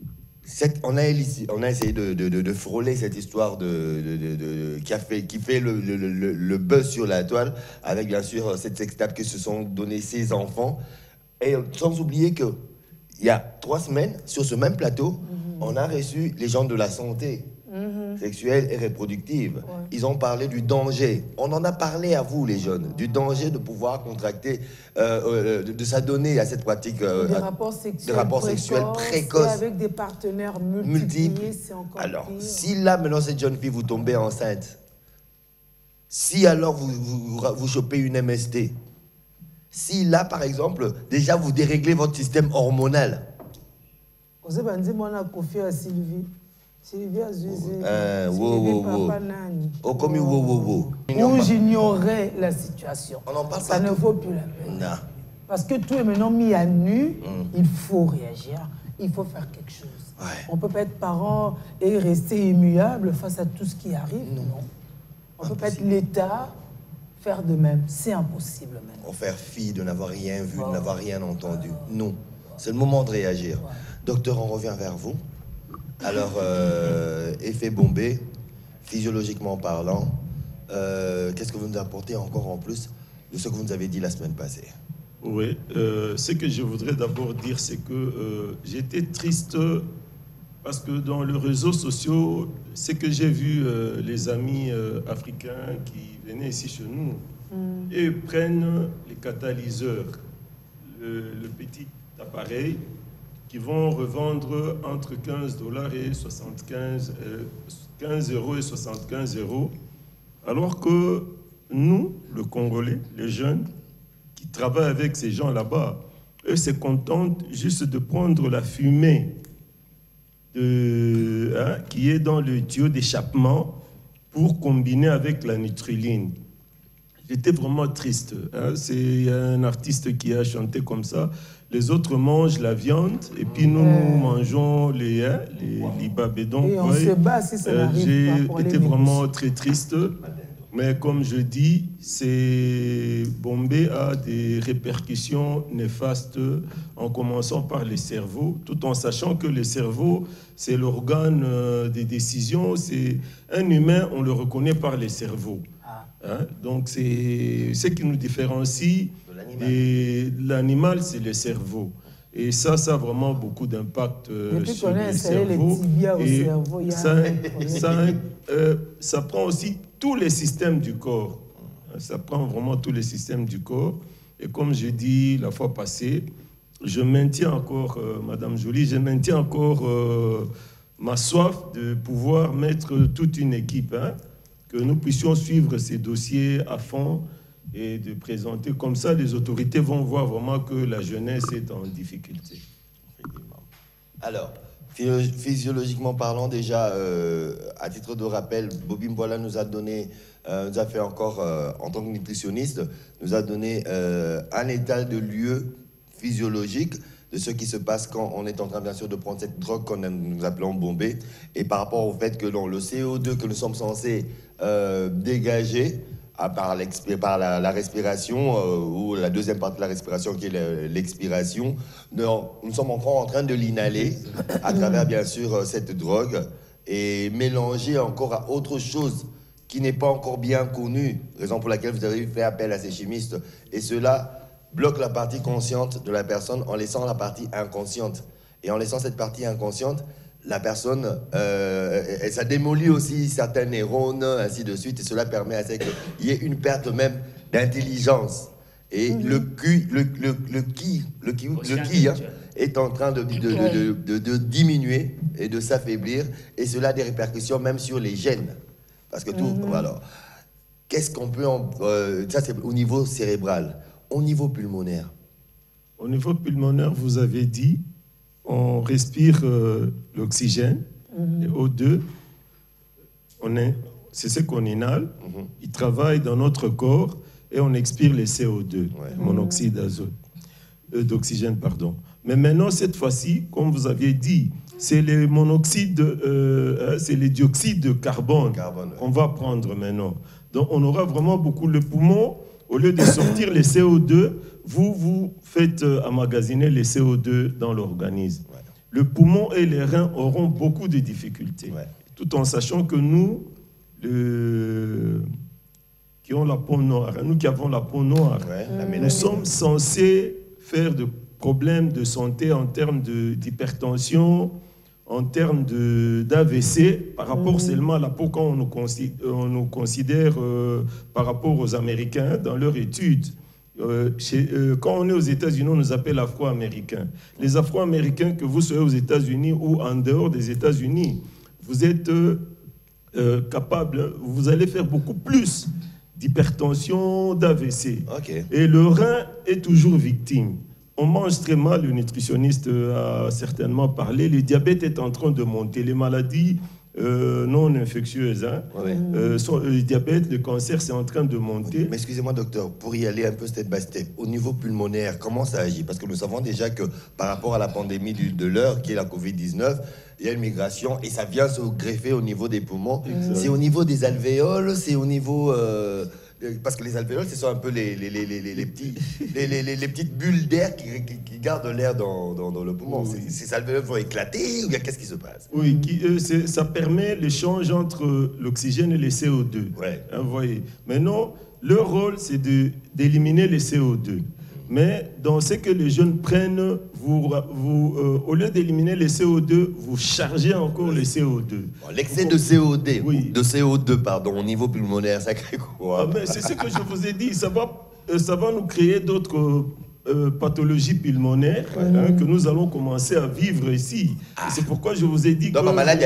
Cette, on, a, on a essayé de, de, de, de frôler cette histoire de, de, de, de, qui, a fait, qui fait le, le, le, le buzz sur la toile, avec bien sûr cette sextape que se sont donnés ces enfants. Et sans oublier qu'il y a trois semaines, sur ce même plateau, mm-hmm. on a reçu les gens de la santé mm-hmm. sexuelle et reproductive. Ouais. Ils ont parlé du danger. On en a parlé à vous, les jeunes, du danger de pouvoir contracter, euh, euh, de, de s'adonner à cette pratique euh, des rapports sexuels, de rapports précoces, sexuels précoces. Avec des partenaires multiples. C'est encore alors, pire. si là, maintenant, cette jeune fille, vous tombez enceinte, si alors vous, vous, vous chopez une M S T, si là, par exemple, déjà vous déréglez votre système hormonal. Vous savez, moi, on a confié à Sylvie. Sylvie a Zuzé. Euh, wow, wow, wow. Oh, comme wow, wow, wow. Où j'ignorais la situation. On en parle Ça pas ne tout. vaut plus la peine. Non. Parce que tout est maintenant mis à nu. Mm. Il faut réagir. Il faut faire quelque chose. Ouais. On ne peut pas être parent et rester immuable face à tout ce qui arrive. Non. non. On ne peut pas être l'État, faire de même. C'est impossible même. On faire fi de n'avoir rien vu, wow. de n'avoir rien entendu. Non. C'est le moment de réagir. Ouais. Docteur, on revient vers vous. Alors, euh, effet Bombay, physiologiquement parlant, euh, qu'est-ce que vous nous apportez encore en plus de ce que vous nous avez dit la semaine passée? Oui, euh, ce que je voudrais d'abord dire, c'est que euh, j'étais triste parce que dans les réseaux sociaux, c'est que j'ai vu euh, les amis euh, africains qui venaient ici chez nous mm. et prennent les catalyseurs, le, le petit appareil, qui vont revendre entre quinze dollars et soixante-quinze, euh, quinze euros et soixante-quinze euros, alors que nous, le Congolais, les jeunes qui travaillent avec ces gens là-bas, eux se contentent juste de prendre la fumée de, hein, qui est dans le tuyau d'échappement pour combiner avec la nutrilline. J'étais vraiment triste. Hein. C'est un artiste qui a chanté comme ça. Les autres mangent la viande et puis nous, euh... nous mangeons les, hein, les, les babédons. Et on ouais. se bat si ça euh, n'arrive pas. J'ai été vraiment très triste. Mais comme je dis, c'est Bombay a des répercussions néfastes en commençant par les cerveaux, tout en sachant que le cerveau, c'est l'organe des décisions. C'est un humain, on le reconnaît par les cerveaux. Hein? Donc c'est ce qui nous différencie de l'animal, c'est le cerveau. Et ça, ça a vraiment beaucoup d'impact euh, sur le cerveau. Et cerveau, ça, ça, euh, ça prend aussi tous les systèmes du corps. Ça prend vraiment tous les systèmes du corps. Et comme je dis la fois passée, je maintiens encore, euh, Madame Joly, je maintiens encore euh, ma soif de pouvoir mettre toute une équipe, hein, que nous puissions suivre ces dossiers à fond et de présenter. Comme ça, les autorités vont voir vraiment que la jeunesse est en difficulté. Alors, physiologiquement parlant, déjà, euh, à titre de rappel, Bobby Mbola nous a donné, euh, nous a fait encore, euh, en tant que nutritionniste, nous a donné euh, un état de lieu physiologique de ce qui se passe quand on est en train, bien sûr, de prendre cette drogue qu'on nous appelons Bombay, et par rapport au fait que non, le C O deux que nous sommes censés euh, dégager, à par, par la, la respiration, euh, ou la deuxième partie de la respiration qui est l'expiration, nous, nous sommes encore en train de l'inhaler à travers, bien sûr, cette drogue, et mélanger encore à autre chose qui n'est pas encore bien connue, raison pour laquelle vous avez fait appel à ces chimistes, et cela bloque la partie consciente de la personne en laissant la partie inconsciente. Et en laissant cette partie inconsciente, la personne, euh, et ça démolit aussi certains neurones, ainsi de suite, et cela permet à ce qu'il y ait une perte même d'intelligence. Et mm-hmm. le qui, le, le, le qui, le qui, le qui hein, est en train de, de, de, de, de, de diminuer et de s'affaiblir, et cela a des répercussions même sur les gènes. Parce que tout, mm-hmm. alors, qu'est-ce qu'on peut, en, euh, ça c'est au niveau cérébral. Au niveau pulmonaire. Au niveau pulmonaire, vous avez dit, on respire euh, l'oxygène, mm-hmm. O deux, c'est ce qu'on inhale, mm-hmm. il travaille dans notre corps et on expire les C O deux, ouais. monoxyde d'azote, euh, d'oxygène, pardon. Mais maintenant, cette fois-ci, comme vous aviez dit, c'est les monoxydes, euh, c'est les dioxydes de carbone, carbone ouais. qu'on va prendre maintenant. Donc, on aura vraiment beaucoup le poumon. Au lieu de sortir les C O deux, vous, vous faites emmagasiner les C O deux dans l'organisme. Ouais. le poumon et les reins auront beaucoup de difficultés. Ouais. Tout en sachant que nous, le... qui ont la peau noire, nous qui avons la peau noire, ouais, nous sommes censés faire de problèmes de santé en termes d'hypertension, en termes d'A V C, par rapport mmh. seulement à la peau quand on nous considère, on nous considère euh, par rapport aux Américains dans leurs études. Euh, chez, euh, quand on est aux États-Unis, on nous appelle Afro-Américains. Les Afro-Américains, que vous soyez aux États-Unis ou en dehors des États-Unis, vous êtes euh, euh, capable, vous allez faire beaucoup plus d'hypertension, d'A V C. Okay. Et le rein est toujours victime. On mange très mal, le nutritionniste a certainement parlé. Le diabète est en train de monter. Les maladies euh, non infectieuses, hein, oui. euh, sont, le diabète, le cancer, c'est en train de monter. Mais excusez-moi, docteur, pour y aller un peu step by step, au niveau pulmonaire, comment ça agit? Parce que nous savons déjà que par rapport à la pandémie du, de l'heure, qui est la covid dix-neuf, il y a une migration et ça vient se greffer au niveau des poumons. Mmh. C'est au niveau des alvéoles, c'est au niveau... Euh, parce que les alvéoles, ce sont un peu les, les, les, les, les, petits, les, les, les, les petites bulles d'air qui, qui, qui gardent l'air dans, dans, dans le poumon. Oui. Ces alvéoles vont éclater ou bien qu'est-ce qui se passe? Oui, qui, euh, ça permet l'échange entre l'oxygène et les C O deux. Ouais. Hein, vous voyez. Maintenant, leur rôle, c'est d'éliminer les C O deux. Mais dans ce que les jeunes prennent, vous, vous, euh, au lieu d'éliminer les C O deux, vous chargez encore les C O deux. Bon, l'excès de C O deux, oui. de C O deux pardon, au niveau pulmonaire, ça crée quoi? Ah, c'est ce que je vous ai dit, ça va, ça va nous créer d'autres euh, pathologies pulmonaires ouais. hein, que nous allons commencer à vivre ici. Ah. C'est pourquoi je vous ai dit Donc, que... la maladie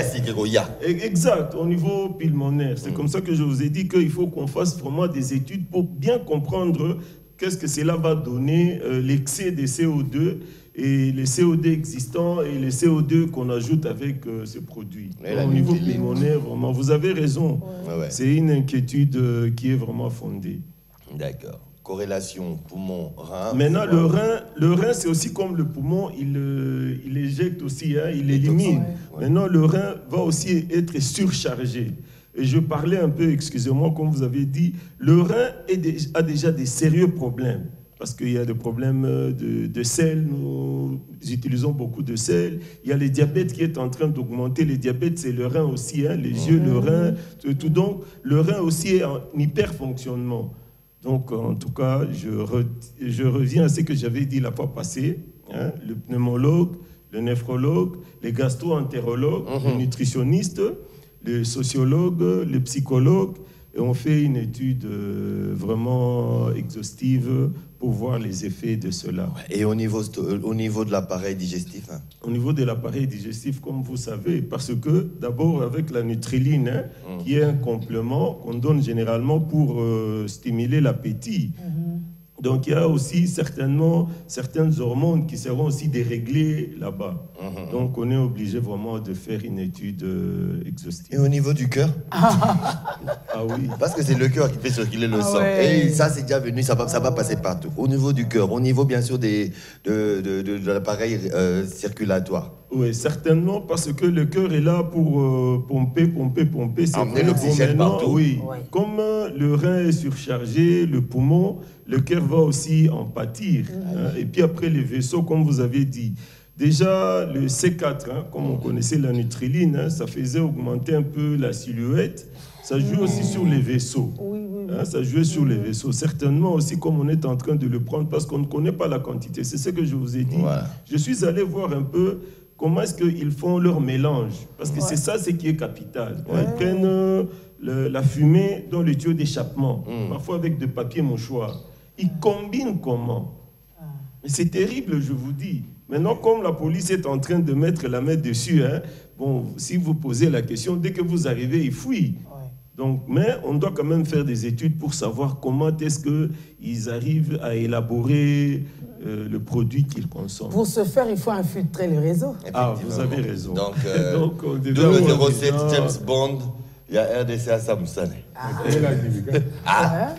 à Exact, au niveau pulmonaire. C'est mmh. comme ça que je vous ai dit qu'il faut qu'on fasse vraiment des études pour bien comprendre qu'est-ce que cela va donner, euh, l'excès des C O deux et les C O deux existants et les C O deux qu'on ajoute avec euh, ces produits. Au niveau pulmonaire, vraiment, vous avez raison. Ouais. Ouais. C'est une inquiétude euh, qui est vraiment fondée. D'accord. Corrélation poumon-rein. Maintenant, le rein, le rein, c'est aussi comme le poumon, il, euh, il éjecte aussi, hein, il élimine. Ouais. Maintenant, le rein va aussi être surchargé. Et je parlais un peu, excusez-moi, comme vous avez dit, le rein est des, a déjà des sérieux problèmes. Parce qu'il y a des problèmes de, de sel, nous utilisons beaucoup de sel. Il y a le diabète qui est en train d'augmenter. Le diabète, c'est le rein aussi, hein, les yeux, mmh. le rein, tout. Donc, le rein aussi est en hyperfonctionnement. Donc, en tout cas, je, re, je reviens à ce que j'avais dit la fois passée. Hein, le pneumologue, le néphrologue, les gastro-entérologues, mmh. les nutritionnistes, les sociologues, les psychologues, et on fait une étude euh, vraiment exhaustive pour voir les effets de cela. Et au niveau, au niveau de l'appareil digestif hein? Au niveau de l'appareil digestif, comme vous savez, parce que d'abord avec la nutriline, hein, mmh. qui est un complément qu'on donne généralement pour euh, stimuler l'appétit. Mmh. Donc il y a aussi certainement certaines hormones qui seront aussi déréglées là-bas. Mmh. Donc on est obligé vraiment de faire une étude euh, exhaustive. Et au niveau du cœur? Ah oui. Parce que c'est le cœur qui fait circuler le ah sang. Ouais. Et ça c'est déjà venu, ça va, ça va passer partout. Au niveau du cœur, au niveau bien sûr des, de, de, de, de l'appareil euh, circulatoire. Oui, certainement, parce que le cœur est là pour euh, pomper, pomper, pomper. Emmener l'oxygène partout. Oui. oui. Comme euh, le rein est surchargé, le poumon, le cœur va aussi en pâtir. Mmh. Hein. Et puis après, les vaisseaux, comme vous avez dit. Déjà, le C quatre, hein, comme on connaissait la nutriline, hein, ça faisait augmenter un peu la silhouette. Ça joue mmh. aussi sur les vaisseaux. Oui, oui, oui. Hein, ça jouait sur mmh. les vaisseaux. Certainement aussi, comme on est en train de le prendre, parce qu'on ne connaît pas la quantité. C'est ce que je vous ai dit. Ouais. Je suis allé voir un peu comment est-ce qu'ils font leur mélange. Parce que ouais. c'est ça, ce qui est capital. Ouais. Ils prennent euh, le, la fumée dans le tuyau d'échappement, mmh. parfois avec de papier mouchoir. Ils combinent comment? Mais c'est terrible, je vous dis. Maintenant, comme la police est en train de mettre la main dessus, hein, bon, si vous posez la question, dès que vous arrivez, ils fouillent. Ouais. Donc, mais on doit quand même faire des études pour savoir comment est-ce qu'ils arrivent à élaborer euh, le produit qu'ils consomment. Pour ce faire, il faut infiltrer les réseaux. Ah, vous avez raison. Donc, euh, Donc double zéro sept James Bond, il y a R D C à Samson. Ah. ah.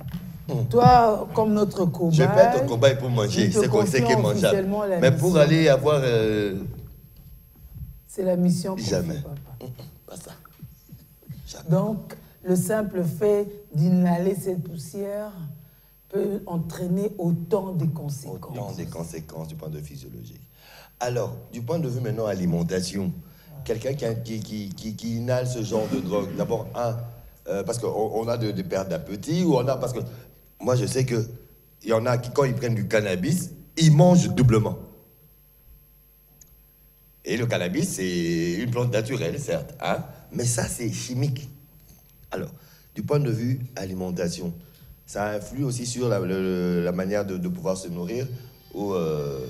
Toi, comme notre cobaye... Je peux être cobaye pour manger, c'est qui est mangeable. Mais mission. Pour aller avoir... Euh... C'est la mission qu'on Jamais. fait, papa. Pas ça. Jamais. Donc, le simple fait d'inhaler cette poussière peut entraîner autant de conséquences. Autant de conséquences du point de vue physiologique. Alors, du point de vue maintenant alimentation, quelqu'un qui, qui, qui, qui inhale ce genre de drogue, d'abord, un, euh, parce qu'on on a des de pertes d'appétit, ou on a, parce que moi je sais qu'il y en a qui, quand ils prennent du cannabis, ils mangent doublement. Et le cannabis, c'est une plante naturelle, certes, hein, mais ça, c'est chimique. Alors, du point de vue alimentation, ça influe aussi sur la, le, la manière de, de pouvoir se nourrir ou... Euh...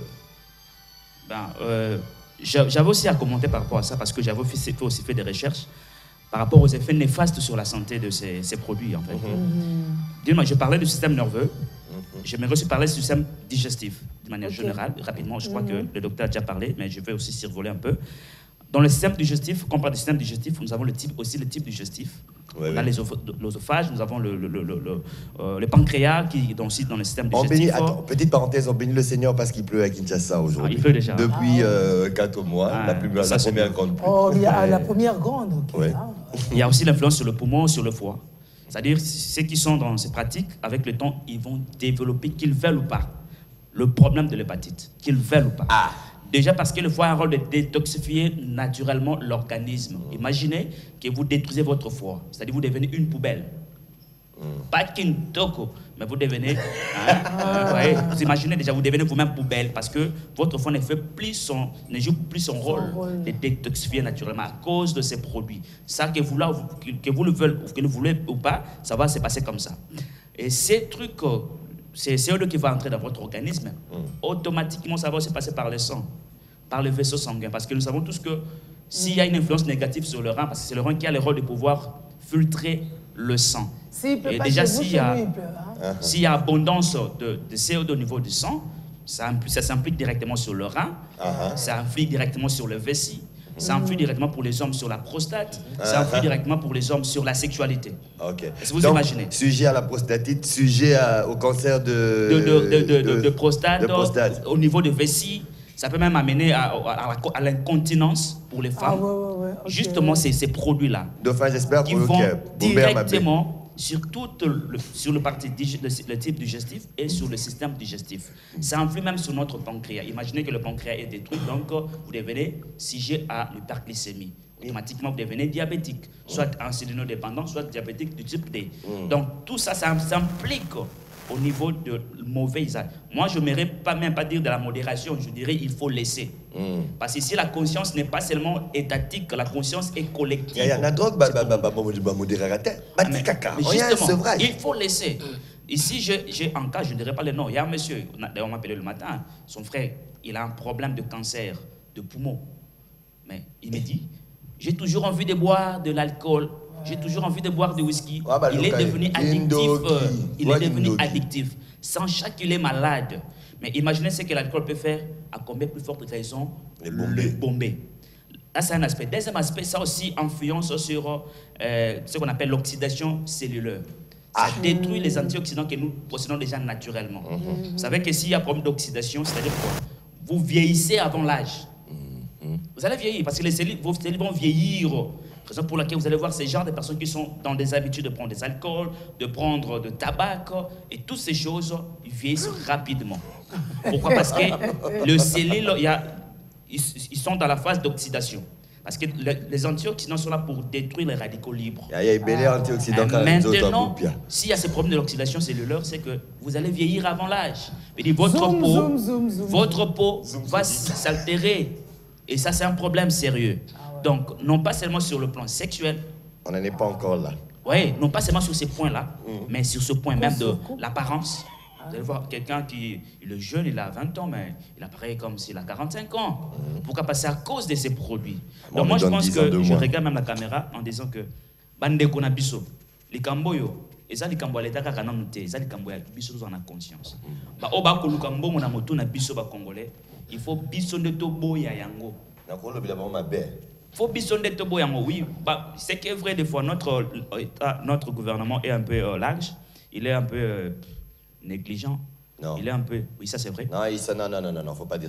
Ben, euh, j'avais aussi à commenter par rapport à ça, parce que j'avais aussi, aussi fait des recherches par rapport aux effets néfastes sur la santé de ces, ces produits, en fait. Mm-hmm. Dis-moi, je parlais du système nerveux, mm-hmm. j'aimerais aussi parler du système digestif, de manière okay. générale, rapidement. Je crois mm-hmm. que le docteur a déjà parlé, mais je vais aussi survoler un peu. Dans le système digestif, quand on parle du système digestif, nous avons le type, aussi le type digestif. Ouais, on a l'œsophage, nous avons le, le, le, le, le, euh, le pancréas qui est aussi dans le système digestif. Bénit, attends, petite parenthèse, on bénit le Seigneur parce qu'il pleut à Kinshasa aujourd'hui. Ah, il pleut déjà. Depuis ah, euh, quatre mois, ah, la, plus, la première grande pluie. Oh, il y a la première grande. Okay. Ouais. Ah. Il y a aussi l'influence sur le poumon, sur le foie. C'est-à-dire, ceux qui sont dans ces pratiques, avec le temps, ils vont développer, qu'ils veulent ou pas, le problème de l'hépatite, qu'ils veulent ou pas. Ah. Déjà parce que le foie a un rôle de détoxifier naturellement l'organisme. Mmh. Imaginez que vous détruisez votre foie, c'est-à-dire vous devenez une poubelle. Mmh. Pas qu'une toko, mais vous devenez... Hein, euh, vous, voyez, vous imaginez déjà, vous devenez vous-même poubelle parce que votre foie ne, fait plus son, ne joue plus son rôle, son rôle de détoxifier naturellement à cause de ces produits. Ça, que vous, là, que vous le voulez, que vous voulez ou pas, ça va se passer comme ça. Et ces trucs... C'est C O deux qui va entrer dans votre organisme. Mm. Automatiquement, ça va se passer par le sang, par le vaisseau sanguin. Parce que nous savons tous que s'il mm. y a une influence négative sur le rein, parce que c'est le rein qui a le rôle de pouvoir filtrer le sang. Si peut Et pas déjà, s'il y, hein? si y a abondance de, de C O deux au niveau du sang, ça, ça s'implique directement sur le rein, uh-huh. ça influe directement sur le vessie, ça influe directement pour les hommes sur la prostate, ça influe directement pour les hommes sur la sexualité. Ok. Est-ce que vous Donc, imaginez? Sujet à la prostatite, sujet à, au cancer de... De, de, de, de, de, de prostate, de prostate. Au niveau de vessie, ça peut même amener à, à, à l'incontinence pour les femmes. Ah, ouais, ouais, ouais. Okay. Justement, c'est ces produits-là. Enfin, j'espère qui vont directement sur tout le, sur le, parti, le, le type digestif et sur le système digestif. Ça influe même sur notre pancréas. Imaginez que le pancréas est détruit, donc vous devenez sujet à l'hyperglycémie. Automatiquement, vous devenez diabétique, soit insulinodépendant, soit diabétique du type D. Mm. Donc, tout ça, ça s'implique au niveau de mauvais usage. Moi, je n'aimerais pas même pas dire de la modération, je dirais il faut laisser. Mm. Parce que si la conscience n'est pas seulement étatique, la conscience est collective. Il y a la drogue, modération. Justement, il faut laisser. Ici, j'ai un cas, je ne dirais pas le nom. Il y a un monsieur, on m'a appelé le matin, son frère, il a un problème de cancer de poumon. Mais il me dit, j'ai toujours envie de boire de l'alcool. J'ai toujours envie de boire du whisky. Ah bah, il est devenu addictif. Euh, il est devenu addictif. Sans chaque qu'il est malade. Mais imaginez ce que l'alcool peut faire à combien plus forte raison le bombé. Là, c'est un aspect. Deuxième aspect, ça aussi influence sur euh, ce qu'on appelle l'oxydation cellulaire. Ça ah. détruit les antioxydants que nous possédons déjà naturellement. Mm-hmm. Vous savez que s'il y a un problème d'oxydation, c'est-à-dire quoi? Vous vieillissez avant l'âge. Mm-hmm. Vous allez vieillir parce que les cellules, vos cellules vont vieillir. Raison pour laquelle vous allez voir ces genres de personnes qui sont dans des habitudes de prendre des alcools, de prendre de tabac, et toutes ces choses, ils vieillissent rapidement. Pourquoi? Parce que le cellule, il y a, ils, ils sont dans la phase d'oxydation. Parce que le, les antioxydants sont là pour détruire les radicaux libres. Il y a des antioxydants quand maintenant, s'il y a ce problème de l'oxydation cellulaire, c'est que vous allez vieillir avant l'âge. Votre zoom, peau, zoom, zoom, zoom, votre peau zoom, va s'altérer. Et ça, c'est un problème sérieux. Donc, non pas seulement sur le plan sexuel. On n'en est pas encore là. Oui, non pas seulement sur ces points-là, mmh. mais sur ce point même de l'apparence. Ah. Vous allez voir quelqu'un qui il est jeune, il a vingt ans, mais il apparaît comme s'il a quarante-cinq ans. Mmh. Pourquoi? Parce que c'est à cause de ces produits. Moi, Donc moi, je pense que je regarde même la caméra en disant que bande qu'on a biso, les camboyo, et ça les cambo l'état kaka na noté, ça les cambo ya biso dans la conscience. Ba oba ko lukambo mona moto na biso ba congolais, il faut biso de tobo ya yango. Na ko lobela ma belle. Faut bisonder tobo yango, oui. Bah, c'est que vrai des fois notre notre gouvernement est un peu euh, large, il est un peu euh, négligent. Non. Il est un peu, oui ça c'est vrai. Non, il, ça, non, non, non, non, non, faut pas dire ça.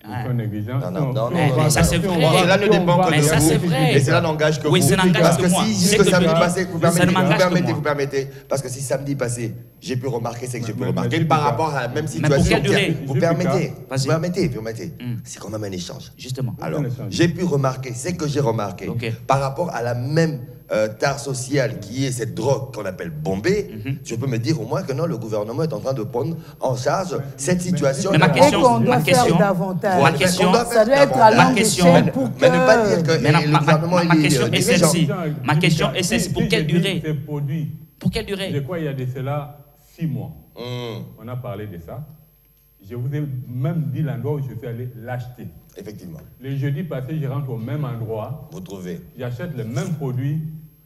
Ils sont négligents. Non, non, non, Mais, non, mais non, ça, non, c'est non. vrai. Bon, cela ne dépend que Mais de ça, vous. c'est vrai. Et cela n'engage que Oui, vous. ça n'engage Parce que que moi. si C'est jusque que samedi moi. passé, vous Ça ne permettez, vous m'engage que permettez, moi. vous permettez, parce que si samedi passé, j'ai pu remarquer, c'est que j'ai pu Mais- remarquer mais- par rapport à la même pour situation. quelle durée? Vous permettez, vous Vas-y. permettez, vous permettez. Mm. C'est quand même un échange. Justement. Alors, un échange. j'ai pu remarquer, c'est que j'ai remarqué, Ok. par rapport à la même euh, tare sociale qui est cette drogue qu'on appelle Bombay, Mhm. je peux me dire au moins que non, le gouvernement est en train de prendre en charge cette situation. Mais ma de- Et question- qu'on ma doit question- faire davantage. Ma Mais question- qu'on doit Ça faire doit être à davantage. Ma longue question- échelle Mais- pour mais ne pas dire que... que Mais non, et le ma- gouvernement, ma- ma il est, question euh, est dirigeant. celle-ci. Ma question est celle-ci. Si- Pour si quelle je dis durée? Ces produits, Pour quelle je durée? crois il y a de cela six mois. Hum, On a parlé de ça. Je vous ai même dit l'endroit où je suis allé l'acheter. effectivement, Le jeudi passé, je rentre au même endroit. vous trouvez. J'achète le même produit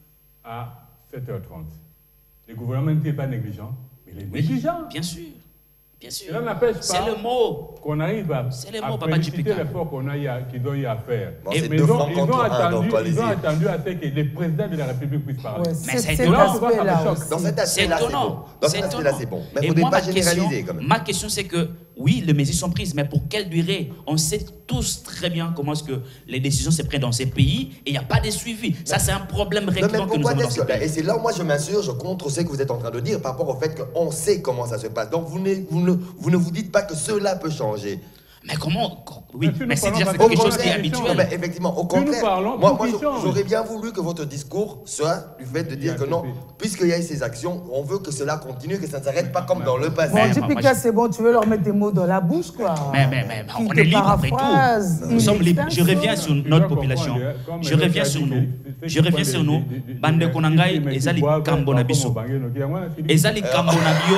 à sept heures trente. Le gouvernement n'était pas négligent, mais il est négligent. Bien sûr. Bien sûr. Cela n'empêche pas C'est le mot. qu'on arrive à, C'est les à mots, Papa féliciter Djipika. l'effort qu'on a eu à- qu'ils ont eu à faire. Bon, Et- c'est Mais deux ils ont, francs ils ont contre un, attendu, donc ils ont allez-y. attendu à ce que le président de la République puisse parler. Ouais, Mais c'est- c'est cet étonnant. aspect-là Dans aussi. Dans cet C'est aspect-là, c'est bon. étonnant. Dans C'est cet aspect-là, étonnant. c'est bon. Mais il Et ne faudrait moi, pas ma question, généraliser quand même. ma question, c'est que oui, les mesures sont prises, mais pour quelle durée? On sait tous très bien comment est-ce que les décisions se prennent dans ces pays et il n'y a pas de suivi. Ça, c'est un problème Non, mais récurrent que nous pourquoi avons dans est-ce ces que... pays. Et c'est là où moi je m'insurge contre ce que vous êtes en train de dire par rapport au fait qu'on sait comment ça se passe. Donc vous ne vous, ne, vous ne vous dites pas que cela peut changer. Mais comment? Oui, Mais si nous mais c'est parlons déjà pas quelque de chose qui est contradiction, Non, habituel. mais effectivement, au Puis nous contraire, parlons moi, pour moi, qu'ils je- changent. j'aurais bien voulu que votre discours soit du fait de dire que non, puisqu'il y a eu ces actions, on veut que cela continue, que ça ne s'arrête pas comme dans le passé. Bon, Mais- Djipika, moi, je- c'est bon, tu veux leur mettre des mots dans la bouche, quoi. Mais, mais, mais, Qui on te est libre après paraphrase tout. Nous sommes libres. Je in reviens extenso. sur Tu notre dois population. comprendre, comme Je le reviens gars sur dit nous. que- Je c'est reviens quoi sur des- nous. des- des- Bande des- Konangai, des- ezali des- kambo na des- biso. des- Ezali kambo na bio.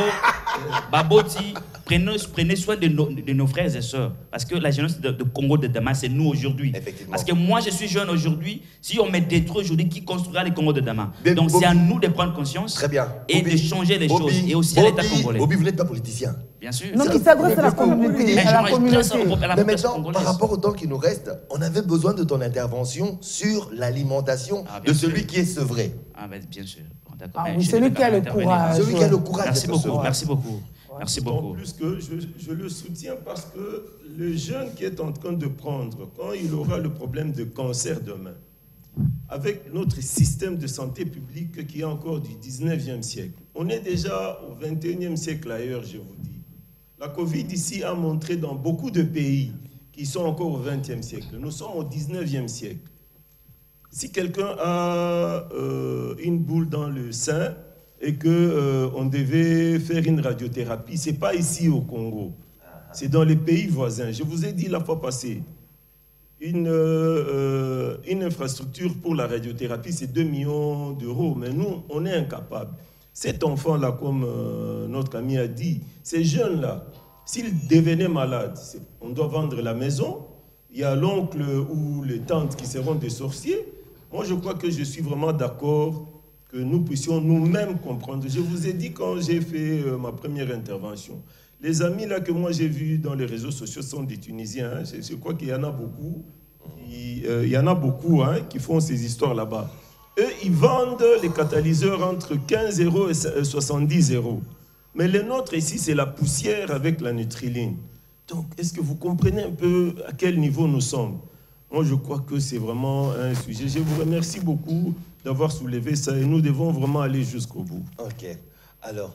Baboti, prenez, prenez soin de nos, de nos frères et sœurs. Parce que la jeunesse de, de Congo de demain, c'est nous aujourd'hui. Effectivement. Parce que moi, je suis jeune aujourd'hui. Si on me détruit aujourd'hui, qui construira les Congos de demain? Mais Donc, Bobby- c'est à nous de prendre conscience Très bien. et Bobby, de changer les Bobby, choses. Et aussi à l'État Bobby, congolais. Bobby, vous n'êtes pas politicien. Bien sûr. Non, Ça, qui s'adresse à la mais pourquoi vous communauté, dites- Mais à je la m'adresse à communauté. la Mais population maintenant, par congolaise. rapport au temps qui nous reste, on avait besoin de ton intervention sur l'alimentation Ah, bien de sûr. celui qui est sevré. Ah, ben, bien sûr. Bon, d'accord. Ah Mais oui, je celui vais qui a le intervenir. courage. Celui qui a le courage Merci d'être beaucoup, sevré. merci beaucoup. Merci D'autant beaucoup. plus que je, je le soutiens parce que le jeune qui est en train de prendre, quand il aura le problème de cancer demain, avec notre système de santé publique qui est encore du dix-neuvième siècle, on est déjà au vingt et unième siècle ailleurs, je vous dis. La Covid ici a montré dans beaucoup de pays qui sont encore au vingtième siècle. Nous sommes au dix-neuvième siècle. Si quelqu'un a euh, une boule dans le sein et qu'on euh, on devait faire une radiothérapie, ce n'est pas ici au Congo, c'est dans les pays voisins. Je vous ai dit la fois passée, une, euh, une infrastructure pour la radiothérapie, c'est deux millions d'euros, mais nous, on est incapables. Cet enfant-là, comme euh, notre ami a dit, ces jeunes-là, s'ils devenaient malades, c'est- on doit vendre la maison, il y a l'oncle ou les tantes qui seront des sorciers. Moi, je crois que je suis vraiment d'accord que nous puissions nous-mêmes comprendre. Je vous ai dit quand j'ai fait euh, ma première intervention, les amis là que moi j'ai vus dans les réseaux sociaux sont des Tunisiens. Hein. Je, je crois qu'il y en a beaucoup. Il, euh, il y en a beaucoup hein, qui font ces histoires là-bas. Eux, ils vendent les catalyseurs entre quinze euros et soixante-dix euros. Mais les nôtres ici, c'est la poussière avec la nutriline. Donc, est-ce que vous comprenez un peu à quel niveau nous sommes? Moi, je crois que c'est vraiment un sujet. Je vous remercie beaucoup d'avoir soulevé ça et nous devons vraiment aller jusqu'au bout. Ok. Alors,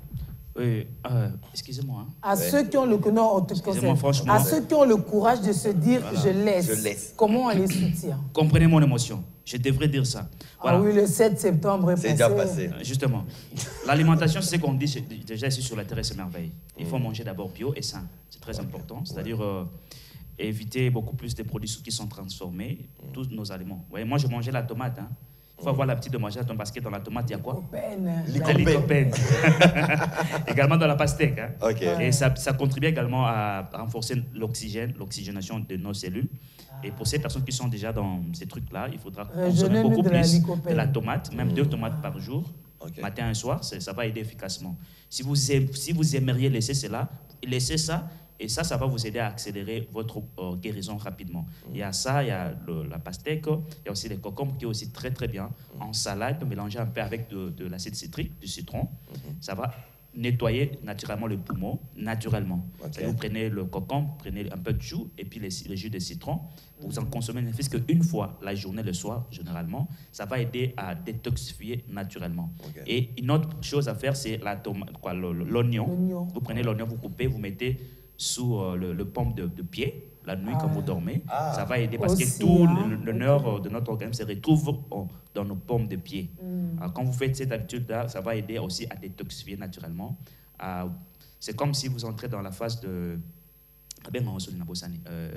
Oui, euh, excusez-moi. hein. À ceux qui ont le non, on te Excusez-moi, conseille. franchement. À ceux qui ont le courage de se dire je laisse. je laisse. Comment on les soutient? Comprenez mon émotion. Je devrais dire ça. Voilà. Ah oui, le sept septembre est c'est passé. déjà passé. Euh, Justement, l'alimentation, c'est ce qu'on dit c'est- déjà ici sur la terre, c'est merveille. Il faut manger d'abord bio et sain. C'est très important. C'est-à-dire euh, éviter beaucoup plus de produits qui sont transformés, tous nos aliments. Vous voyez, moi, je mangeais la tomate. Hein. Il faut avoir l'habitude de manger la tomate parce que dans la tomate, il y a quoi? Peine. La lycopène. Également dans la pastèque. Hein. Ok. Et ça, ça contribue également à renforcer l'oxygène, l'oxygénation de nos cellules. Et pour ces personnes qui sont déjà dans ces trucs-là, il faudra consommer Rejeunez-nous beaucoup de la plus lycopène. de la tomate, même deux tomates par jour, Ok. matin et soir, c'est- ça va aider efficacement. Si vous, aim- si vous aimeriez laisser cela, laissez ça, et ça, ça va vous aider à accélérer votre euh, guérison rapidement. Il y a ça, il y a le- la pastèque, il y a aussi les concombres qui est aussi très très bien en salade, mélangé un peu avec de, de l'acide citrique, du citron. Ça va nettoyer naturellement le poumon, naturellement. Okay. Vous prenez le concombre, prenez un peu de chou et puis les, le jus de citron. Vous en consommez ne fût-ce qu'une fois la journée, le soir, généralement. Ça va aider à détoxifier naturellement. Okay. Et une autre chose à faire, c'est l'oignon. Vous prenez l'oignon, vous coupez, vous mettez sous euh, le, le paume de, de pied la nuit ah. quand vous dormez. Ah. Ça va aider parce aussi, que tout hein? le, le nerf okay. de notre organisme se retrouve en, dans nos paumes de pied. Mm. Alors, quand vous faites cette habitude-là, ça va aider aussi à détoxifier naturellement. Euh, c'est comme si vous entrez dans la phase de... Euh...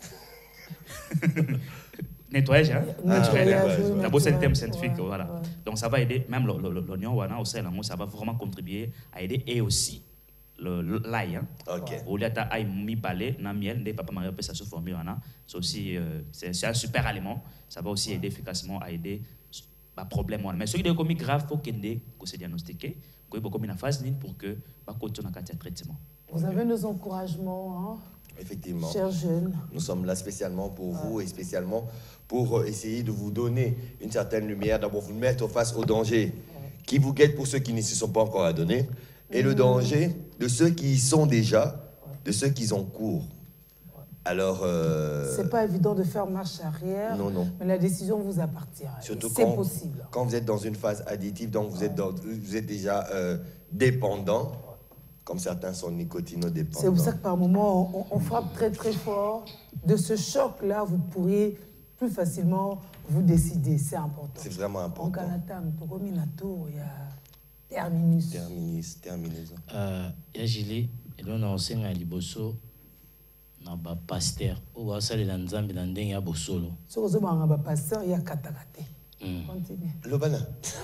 nettoyage, hein? Nettoyage, ah, d'abord c'est le terme scientifique, ouais, voilà. Ouais. Donc ça va aider, même l'oignon, ça va vraiment contribuer à aider, et aussi l'ail. Hein? Ok. Au lieu d'ail mi balé, na miel, des papa Maria peut ça se former, c'est aussi c'est un super aliment. Ça va aussi aider efficacement à aider les problèmes. Mais ceux qui sont commis grave, faut qu'ils se diagnostiquent, qu'il y ait une phase pour que pas continuer à faire traitement. Vous avez nos encouragements, hein? Effectivement. Chers jeunes. Nous sommes là spécialement pour vous et spécialement pour essayer de vous donner une certaine lumière, d'abord vous mettre face au danger qui vous guette pour ceux qui ne se sont pas encore adonnés et mmh. le danger de ceux qui y sont déjà, de ceux qui ont cours. Alors... Euh... C'est pas évident de faire marche arrière, non, non. mais la décision vous appartient. Surtout c'est quand, possible. Quand vous êtes dans une phase additive, donc vous êtes, dans, vous êtes déjà euh, dépendant. Comme certains sont nicotino-dépendants. C'est pour ça que par moment, on, on frappe très très fort. De ce choc-là, vous pourrez plus facilement vous décider. C'est important. C'est vraiment important. En Canada, pour Minato, il y a terminus. Terminus, terminaison. Il y a Gilles, et là on a enseigné à Liboso, on a un pasteur. On va saluer la Nzambe dans le Bosolo. Si vous avez un pasteur, il y a Katakate. Continue. Lobana.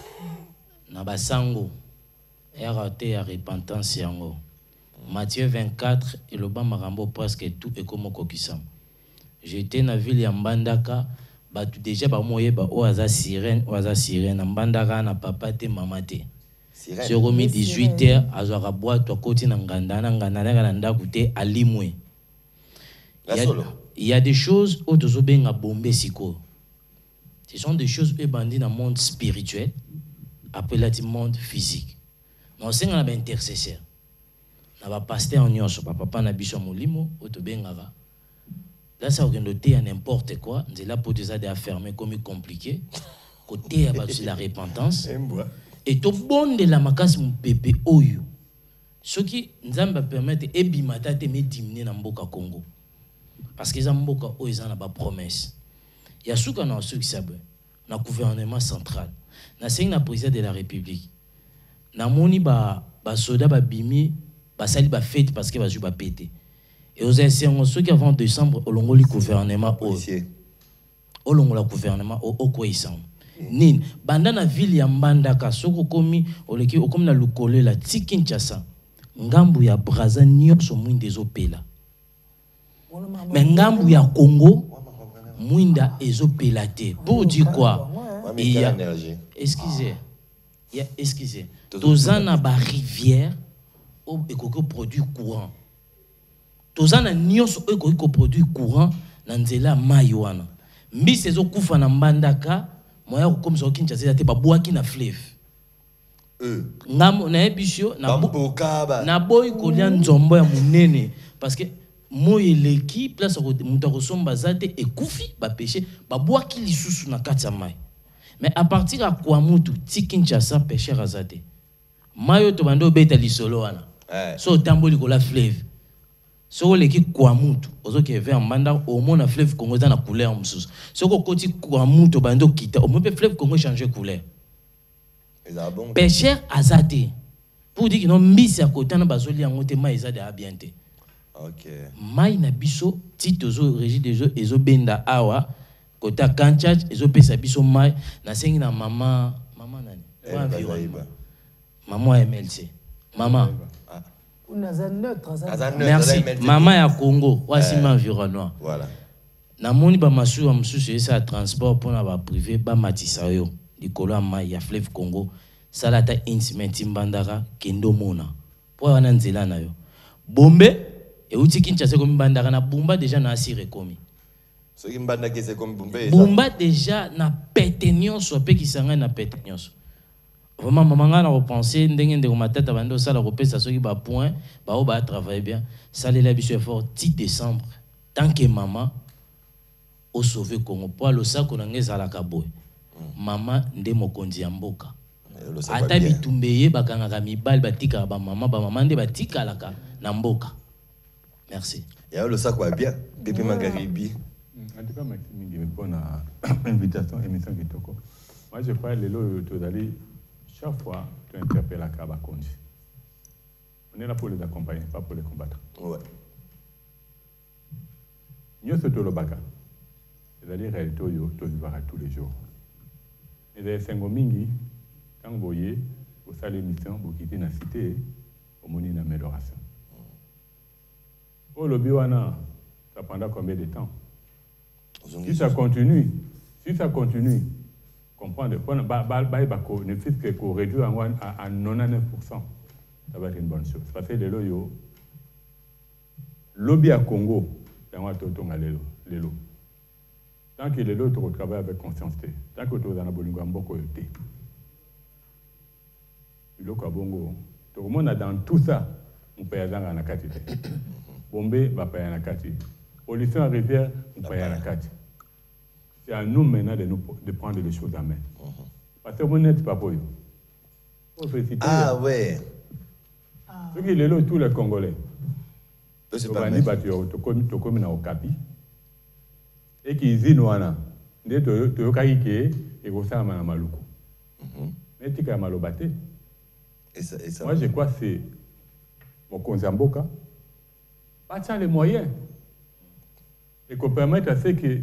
On a un sango. R A repentance yango. Matthieu vingt-quatre et le bas marambo presque tout et comme kokisam. J'étais dans la ville de Mbandaka, bah tout déjà bah moye bah oaza sirène, oaza sirène, Mbandaka na papa te maman te. Sur remis dix-huit heures, azora boîte toi côté n'anganda n'anganda n'anganda côté alimwe. Il y a des choses où tu zobenga à bomber siko. Ce sont des choses où bandit dans le monde spirituel, après le monde physique. Non, c'est un intercesseur. On va passer en nyonso, papa na biso molimo, autobengara. Là, ça aucun doté à n'importe quoi. C'est là pour des aider à fermer comme compliqué. Côté à la repentance. Et tout bon de la macasse mon bébé oyo. Ce qui nous a permis et bimata de me diminuer dans Mboka Congo. Parce que les Mboka oyo ils ont la promesse. Il y a ceux qui ont ceux qui savent. Dans le gouvernement central, dans le président de la République. Namoni ba ba soda ba bimi ba sali ba fête parce que ba ju ba pété et aux anciens ceux qui avant décembre au longo le gouvernement au au longo le gouvernement au au koisam nin banda na ville ya Mbandaka soko komi oleki okomi na lukole la Kinshasa ngambu ya Braza nyonso mwinde ezopela mais ngambu ya Congo mwinda ezopela te pour dire quoi il y a excusez il y a excusez tozana ba rivière au ekoko produit courant tozana nyonso ekoko produit courant na nzela mai wana mbisi ezokufa na Mbandaka moya kokomisa ko Kinshasa te babwaki na fleuve euh ngam na ebisio na boka na boy kolia nzombo ya munene parce que moye leki place ko muta ko somba zate ekufi ba pêcher babwaki lisusu na kati ya mai. Mais à partir de Kouamoutou, Kinshasa pêcheur azate. Mayo to bando beta lisolo wana. So tambo likola fleuve. So leki Kouamoutou, ozo ke vers Mbanda au moins na fleuve Congo na couleur msusu. So ko koti Kouamoutou bando kita, au moins fleuve Congo changer couleur. Pêcheur azate. Pour dire que non mbisi à côté na bazoli yango te mai ezade abiente. OK. Mai na biso titozo régie des eaux ezo benda awa. Kota Kanchach, ezo pesa biso mai na sengi na mama mama nani maman M L C maman merci maman ya Congo wasima environnement voilà na moni ba masu wa msusu esa transport pour na ba privé ba matisa yo likolo ya mai ya fleuve Congo salata intimate Mbandaka kendo mona po wana nzela na yo bombe e uti Kinshasa ko Mbandaka na bumba déjà na asire komi. Ce qui Mbandaka c'est comme Bumba. Bumba déjà na pété nyonso pe ki sanga na pété nyonso. Vraiment, maman a repensé, ndenge ndeko matata bando ça la repesa soki ba point, ba o ba travailler bien. Ça les labiche effort dix décembre. Tant que maman au sauver Congo pour le sac on ngeza la kaboy. Maman nde mokonzi ya mboka. Ata bitumbeye bakanga ka mibal batika ba maman ba maman nde batika laka na mboka. Merci. Et alors le sac va bien. Bébé Mangaribi. En tout cas, Maxime, je réponds à l'invitation émission Kitoko. Moi, je crois que les lots, chaque fois, tu interpelles à Kabakonji. On est là pour les accompagner, pas pour les combattre. Ouais. Nous sommes au Baka. C'est-à-dire, réalité, tu vivras tous les jours. Et les cinq mingi, quand vous voyez, vous savez l'émission, vous quittez la cité, vous avez une amélioration. Oh, le Biwana, ça prendra combien de temps? Si ça continue, si ça continue, comprendre, ne fait que réduire à quatre-vingt-dix-neuf pour cent, ça va être une bonne chose. Parce que les loyaux, lobby à Congo, c'est un peu de tant que les lots travaillent avec conscience, tant que tu as un bon beaucoup de thé. Le Kabongo, tout le monde a dans tout ça, on peut y aller à la quantité. Bombay va payer la quantité. Pollution à rivière, on paye à la quantité. C'est à nous maintenant de, nous, de prendre les choses en main. Uh-huh. Parce que vous n'êtes pas pour eux. Ah ouais. Ce qui est là, tous les Congolais. Tu vas dire que tu communes au Capi. Et qui disent nous, tu es au Caïque et tu es à Maluku. Mais tu es à Malobate. Moi, je crois que c'est mon Konzamboka. Pas ça les moyens. Et qu'on permette à ce que,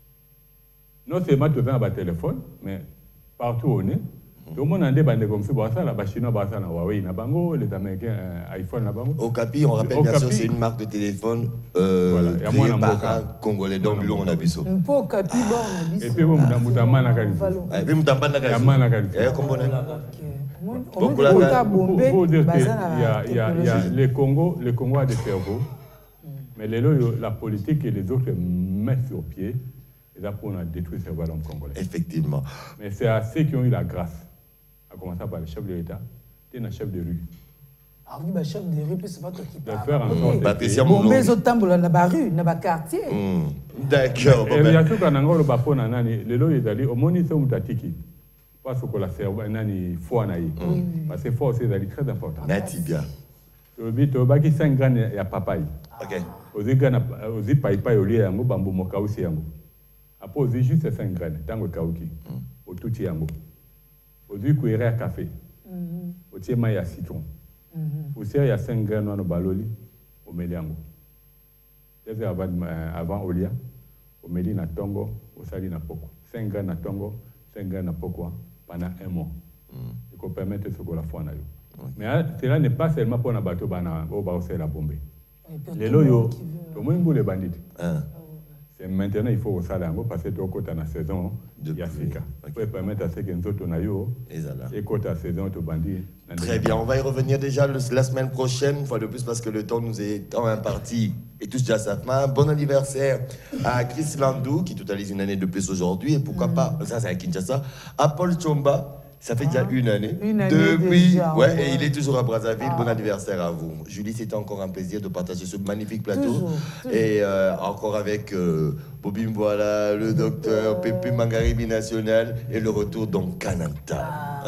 non seulement tout le temps à téléphone, mais partout où on est, tout le monde a des bandes comme ça, la Chinois, la Huawei, les Américains, iPhone, au Capi, on rappelle bien sûr, c'est une marque de téléphone euh, voilà, créée par un Congolais dans le on a vu ça. Un peu au Capi, bon, on a vu ça. Et puis, on a Moutamana Kali. Et puis, Moutamana Kali. Moutamana Kali. Et comment on a pour dire qu'il y a les Congo, les Congo a des cerveaux. Mais les lots, la politique et les autres mettent sur pied, et là pour on a détruit ces valeurs congolais. Effectivement. Mais c'est à ceux qui ont eu la grâce, à commencer par le chef de l'État, tu es un chef de rue. Ah oui, le chef de rue, c'est pas toi qui parles. De faire en sorte Patricia Bon, mais autant dans la rue, dans le quartier. D'accord. Et il y a tout qu'on a encore le bapon, les lots, ils allaient au moniteur Moutatiki. Parce que la cerveau, il faut en aller. Parce que faut c'est très important. Merci bien. Tu as dit cinq grands et à papaye. Ok. Ozi gana ozi paipai olie yango bambo mokausi yango. Apo ozi juste cinq graines tango kauki. Otuti yango. Ozi kuire à café. Mhm. Otie mai ya citron. Mhm. Osie ya cinq graines no baloli o meli yango. Dès avant avant olia o meli na tongo o sali na poko. cinq graines na tongo, cinq graines na poko pendant un mois. Mhm. Il faut permettre ce que la foi na yo. Mais cela n'est pas seulement pour na bateau bana o ba la bombe. Les loyaux, tout le monde veut les bandits. C'est maintenant il faut au salaire parce que tu as la saison de Afrique. Il faut permettre à ceux qui sont au Nayo et quand la saison de bandits. Très bien, on va y revenir déjà la semaine prochaine, une fois de plus parce que le temps nous est imparti et tous déjà sa fin. Bon anniversaire à Chris Landou qui totalise une année de plus aujourd'hui et pourquoi mm. pas, ça c'est à Kinshasa, à Paul Chomba. Ça fait déjà une année. Une année Depuis, déjà, ouais, ouais. Et il est toujours à Brazzaville. Ah. Bon anniversaire à vous. Julie, c'était encore un plaisir de partager ce magnifique plateau. Toujours, toujours. Et euh, encore avec euh, Bobby Mboala, le docteur, euh... Pépé Mangaribi National et le retour dans Kananta. Ah.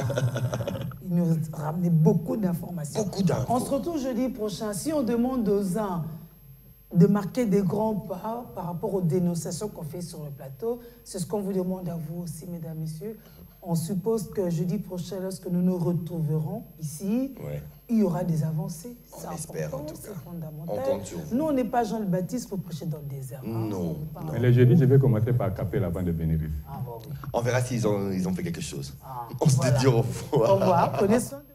Il nous a ramené beaucoup d'informations. Beaucoup d'informations. On se retrouve jeudi prochain. Si on demande aux uns de marquer des grands pas par rapport aux dénonciations qu'on fait sur le plateau, c'est ce qu'on vous demande à vous aussi, mesdames, messieurs. On suppose que jeudi prochain, lorsque nous nous retrouverons ici, ouais. il y aura des avancées. On espère en tout cas. C'est fondamental. On compte sur vous. Nous, on n'est pas Jean le Baptiste pour prêcher dans le désert. Non. non. Mais le jeudi, je vais commencer par caper avant de venir ici. Ah, bon, oui. On verra s'ils ont, ils ont fait quelque chose. Ah, on se voilà. dit au revoir. Au revoir. Prenez soin.